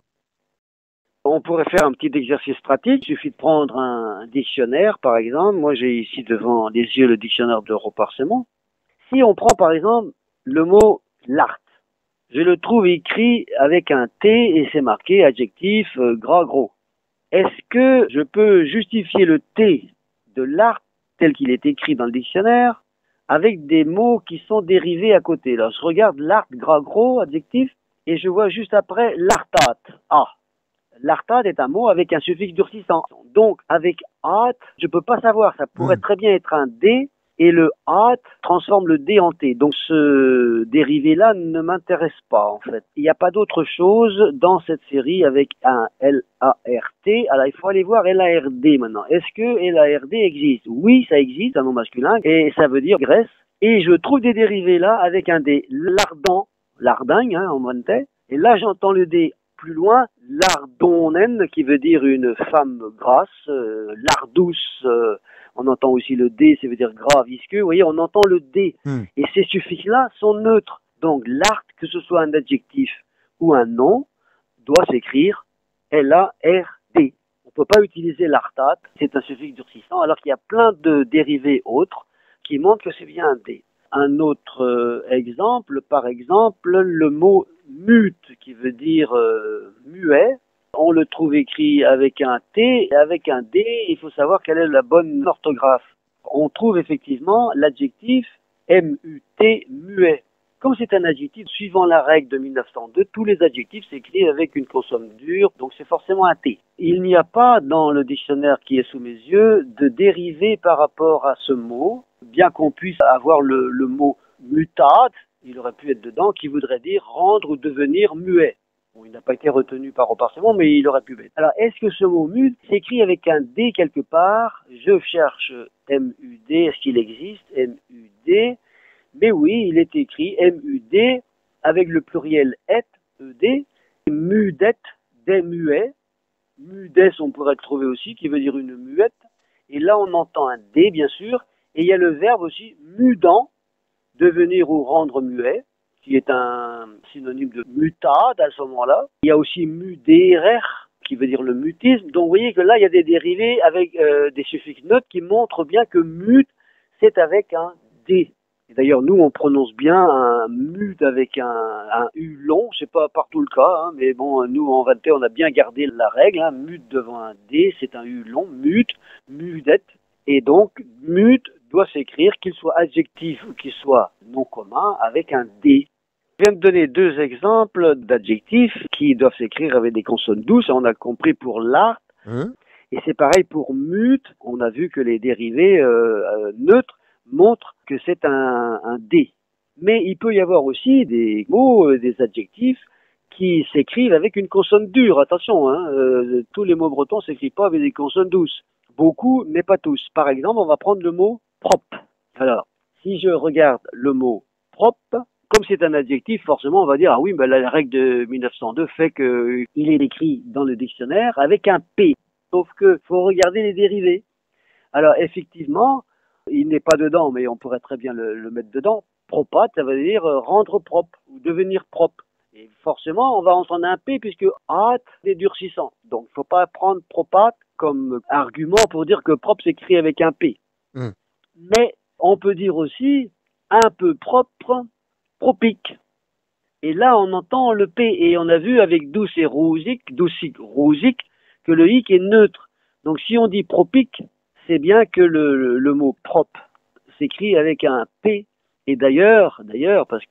On pourrait faire un petit exercice pratique. Il suffit de prendre un dictionnaire, par exemple. Moi, j'ai ici devant les yeux le dictionnaire d'Europarsemant. Si on prend, par exemple, le mot l'art, je le trouve écrit avec un T et c'est marqué adjectif euh, gras gros. Est-ce que je peux justifier le T de l'art tel qu'il est écrit dans le dictionnaire avec des mots qui sont dérivés à côté? Là, je regarde l'art gras gros, adjectif, et je vois juste après l'artat. Ah, l'artat est un mot avec un suffixe durcissant. Donc, avec hâte, je peux pas savoir. Ça pourrait mmh. très bien être un D, et le hâte transforme le D en T. Donc, ce dérivé-là ne m'intéresse pas, en fait. Il n'y a pas d'autre chose dans cette série avec un L A R T. Alors, il faut aller voir L A R D maintenant. Est-ce que L A R D existe? Oui, ça existe, un nom masculin, et ça veut dire Grèce. Et je trouve des dérivés là avec un D. Lardant, lardingue, hein, en montais. Et là, j'entends le D plus loin, lardonnène, qui veut dire une femme grasse, euh, lardouce, euh, on entend aussi le D, ça veut dire gras, visqueux, vous voyez, on entend le D. Mm. Et ces suffixes-là sont neutres. Donc l'art, que ce soit un adjectif ou un nom, doit s'écrire L A R D. On ne peut pas utiliser l'artat, c'est un suffixe durcissant, alors qu'il y a plein de dérivés autres qui montrent que c'est bien un D. Un autre euh, exemple, par exemple, le mot mute, qui veut dire euh, muet, on le trouve écrit avec un T et avec un D, il faut savoir quelle est la bonne orthographe. On trouve effectivement l'adjectif M U T, muet. comme c'est un adjectif, suivant la règle de mille neuf cent deux, tous les adjectifs s'écrivent avec une consonne dure, donc c'est forcément un T. Il n'y a pas dans le dictionnaire qui est sous mes yeux de dérivé par rapport à ce mot, bien qu'on puisse avoir le, le mot mutade, il aurait pu être dedans, qui voudrait dire rendre ou devenir muet. Bon, il n'a pas été retenu par forcément, mais il aurait pu être. Alors, est-ce que ce mot mute s'écrit avec un D quelque part? Je cherche M U D, est-ce qu'il existe? M U D. Mais oui, il est écrit M U D avec le pluriel et, E D, mudet, des muets. Mudes, on pourrait le trouver aussi, qui veut dire une muette. Et là, on entend un D, bien sûr. Et il y a le verbe aussi mudant, devenir ou rendre muet, qui est un synonyme de mutade à ce moment-là. Il y a aussi mudérer, qui veut dire le mutisme. Donc vous voyez que là, il y a des dérivés avec euh, des suffixes neutres qui montrent bien que mute, c'est avec un D. D'ailleurs, nous, on prononce bien un mute avec un, un U long. C'est pas partout le cas, hein, mais bon, nous, en vingt P, on a bien gardé la règle. Hein, mute devant un D, c'est un U long. Mute, mudette. Et donc, mute doit s'écrire, qu'il soit adjectif ou qu'il soit non commun, avec un D. Je viens de donner deux exemples d'adjectifs qui doivent s'écrire avec des consonnes douces. On a compris pour l'art. Mmh. Et c'est pareil pour mute. On a vu que les dérivés euh, euh, neutres montrent que c'est un, un D. Mais il peut y avoir aussi des mots, euh, des adjectifs qui s'écrivent avec une consonne dure. Attention, hein, euh, tous les mots bretons ne s'écrivent pas avec des consonnes douces. Beaucoup, mais pas tous. Par exemple, on va prendre le mot propre. Alors, si je regarde le mot propre, comme c'est un adjectif, forcément, on va dire, ah oui, ben la règle de mille neuf cent deux fait qu'il est écrit dans le dictionnaire avec un P. Sauf que faut regarder les dérivés. Alors, effectivement, il n'est pas dedans, mais on pourrait très bien le, le mettre dedans. Propat, ça veut dire rendre propre ou devenir propre. Et forcément, on va entendre un P puisque hâte est durcissant. Donc, il ne faut pas prendre propat comme argument pour dire que propre s'écrit avec un P. Mmh. Mais on peut dire aussi un peu propre, propique. Et là, on entend le P. Et on a vu avec douce et rousique, doucique, rousique, que le hic est neutre. Donc, si on dit propique, c'est bien que le, le, le mot propre s'écrit avec un P. Et d'ailleurs, d'ailleurs, parce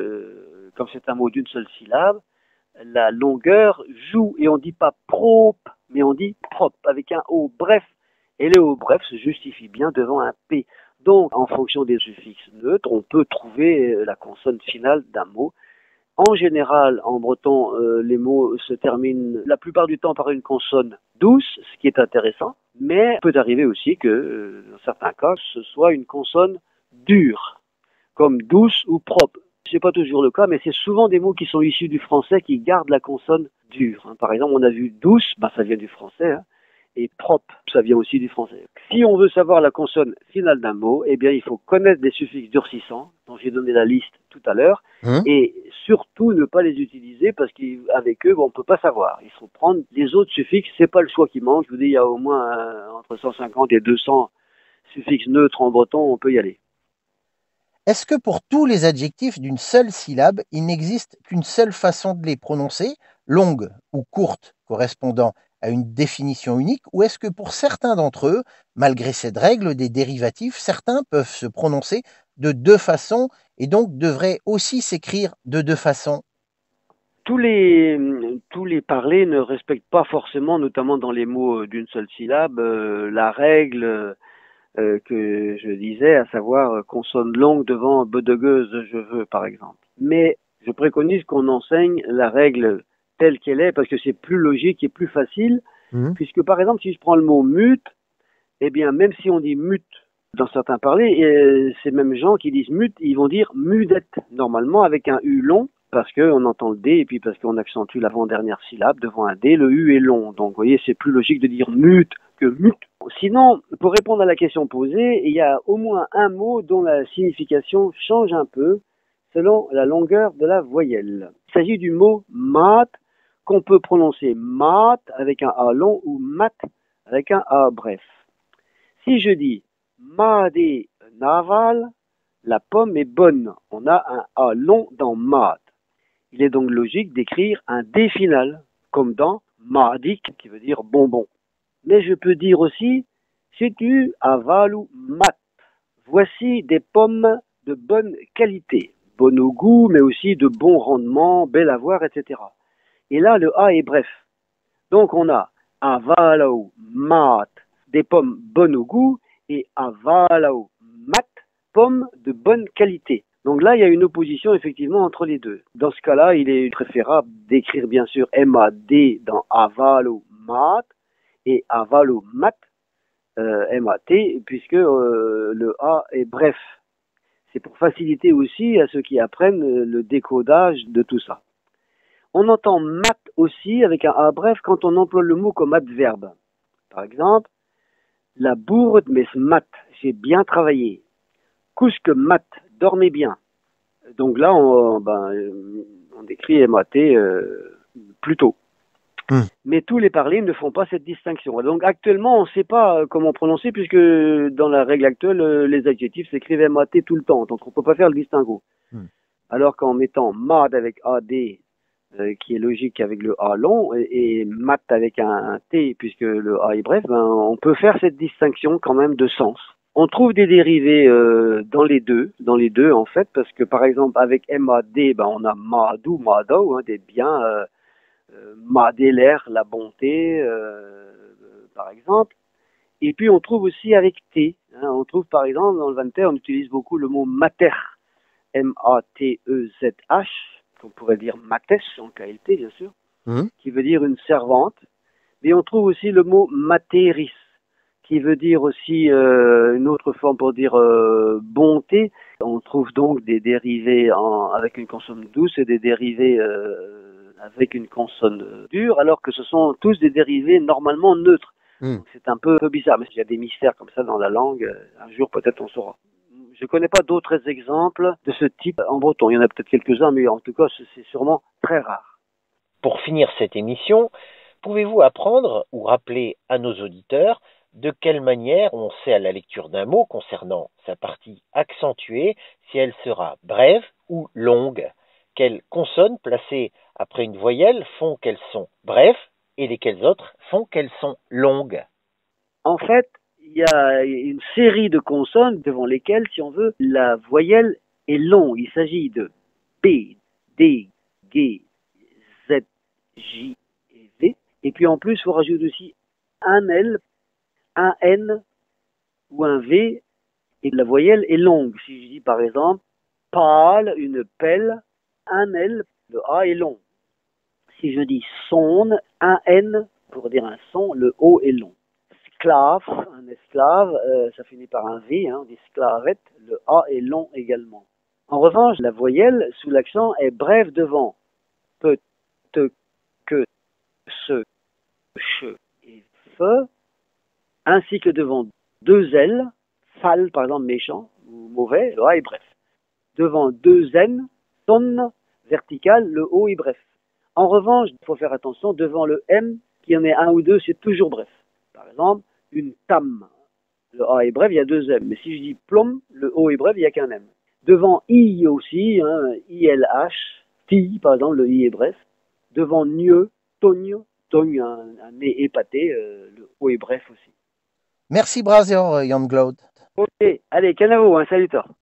que comme c'est un mot d'une seule syllabe, la longueur joue. Et on dit pas propre, mais on dit propre, avec un O bref. Et le O bref se justifie bien devant un P. Donc, en fonction des suffixes neutres, on peut trouver la consonne finale d'un mot. En général, en breton, euh, les mots se terminent la plupart du temps par une consonne douce, ce qui est intéressant. Mais il peut arriver aussi que, euh, dans certains cas, ce soit une consonne dure, comme douce ou propre. C'est pas toujours le cas, mais c'est souvent des mots qui sont issus du français qui gardent la consonne dure. Par exemple, on a vu douce, bah, ça vient du français, hein, et propre, ça vient aussi du français. Si on veut savoir la consonne finale d'un mot, eh bien, il faut connaître les suffixes durcissants, dont j'ai donné la liste tout à l'heure, mmh. et surtout ne pas les utiliser parce qu'avec eux, bon, on ne peut pas savoir. Il faut prendre les autres suffixes, c'est pas le choix qui manque. Je vous dis, il y a au moins euh, entre cent cinquante et deux cents suffixes neutres en breton, on peut y aller. Est-ce que pour tous les adjectifs d'une seule syllabe, il n'existe qu'une seule façon de les prononcer, longue ou courte, correspondant à une définition unique, ou est-ce que pour certains d'entre eux, malgré cette règle des dérivatifs, certains peuvent se prononcer de deux façons et donc devraient aussi s'écrire de deux façons? Tous les, tous les parlers ne respectent pas forcément, notamment dans les mots d'une seule syllabe, euh, la règle euh, que je disais, à savoir consonne longue devant bodegueuse je veux, par exemple. Mais je préconise qu'on enseigne la règle telle qu'elle est, parce que c'est plus logique et plus facile, mmh. puisque par exemple, si je prends le mot mute, eh bien, même si on dit mute dans certains parlers, et ces mêmes gens qui disent mute, ils vont dire mudette, normalement avec un U long, parce qu'on entend le D, et puis parce qu'on accentue l'avant-dernière syllabe devant un D, le U est long. Donc, vous voyez, c'est plus logique de dire mute que mute. Sinon, pour répondre à la question posée, il y a au moins un mot dont la signification change un peu selon la longueur de la voyelle. Il s'agit du mot mat, qu'on peut prononcer mat avec un A long ou mat avec un A bref. Si je dis madé naval, la pomme est bonne. On a un A long dans mat. Il est donc logique d'écrire un D final, comme dans mardik, qui veut dire bonbon. Mais je peux dire aussi, si tu avalu mat, voici des pommes de bonne qualité. bon au goût, mais aussi de bon rendement, bel à voir, et cetera. Et là, le A est bref. Donc, on a avalao, mat, des pommes bonnes au goût, et avalao, mat, pommes de bonne qualité. Donc là, il y a une opposition effectivement entre les deux. Dans ce cas-là, il est préférable d'écrire bien sûr M A D dans avalo, mat, et avalo, mat, euh, M A T, puisque euh, le A est bref. C'est pour faciliter aussi à ceux qui apprennent le décodage de tout ça. On entend mat aussi avec un A bref quand on emploie le mot comme adverbe. Par exemple, la bourde mais mat, j'ai bien travaillé. Couche que mat, dormez bien. Donc là, on, ben, on écrit M A T euh, plus tôt. Mmh. Mais tous les parlers ne font pas cette distinction. Donc actuellement, on ne sait pas comment prononcer puisque dans la règle actuelle, les adjectifs s'écrivent M A T tout le temps. Donc on ne peut pas faire le distinguo. Mmh. Alors qu'en mettant mad avec A D, euh, qui est logique avec le A long, et, et mat avec un, un T puisque le A est bref, ben, on peut faire cette distinction quand même de sens. On trouve des dérivés euh, dans les deux, dans les deux en fait, parce que par exemple avec M A D, ben, on a madou, madao, hein, des biens, euh, euh, madé l'air, la bonté, euh, euh, par exemple. Et puis on trouve aussi avec T, hein, on trouve par exemple dans le Vanter, on utilise beaucoup le mot mater, M A T E Z H, qu'on pourrait dire mates en K L T bien sûr, mmh. qui veut dire une servante. Mais on trouve aussi le mot materis, qui veut dire aussi euh, une autre forme pour dire euh, bonté. On trouve donc des dérivés en, avec une consonne douce et des dérivés euh, avec une consonne dure, alors que ce sont tous des dérivés normalement neutres. Mm. C'est un peu, peu bizarre, mais il y a des mystères comme ça dans la langue. Un jour, peut-être, on saura. Je ne connais pas d'autres exemples de ce type en breton. Il y en a peut-être quelques-uns, mais en tout cas, c'est sûrement très rare. Pour finir cette émission, pouvez-vous apprendre ou rappeler à nos auditeurs de quelle manière on sait à la lecture d'un mot concernant sa partie accentuée si elle sera brève ou longue? Quelles consonnes placées après une voyelle font qu'elles sont brèves et lesquelles autres font qu'elles sont longues? En fait, il y a une série de consonnes devant lesquelles, si on veut, la voyelle est longue. Il s'agit de B, D, G, Z, J et V. Et puis en plus, il faut rajouter aussi un L, un N ou un V, et la voyelle est longue. Si je dis par exemple pâle, une pelle, un L, le A est long. Si je dis sonne, un N, pour dire un son, le O est long. Esclave, un esclave, euh, ça finit par un V, hein, on dit sclavette, le A est long également. En revanche, la voyelle sous l'accent est brève devant peut, te, que, ce, che et fe, ainsi que devant deux L, sale par exemple méchant ou mauvais, le A est bref. Devant deux N, sonne, vertical, le O est bref. En revanche, il faut faire attention, devant le M, qu'il y en ait un ou deux, c'est toujours bref. Par exemple, une tam, le A est bref, il y a deux M. Mais si je dis plomb, le O est bref, il n'y a qu'un M. Devant I aussi, hein, I L H, ti, par exemple, le I est bref. Devant nieu, togne, togne, un, un nez épaté, euh, le O est bref aussi. Merci Brazier, Jan Claude. Ok, allez, canavo, hein, salut toi.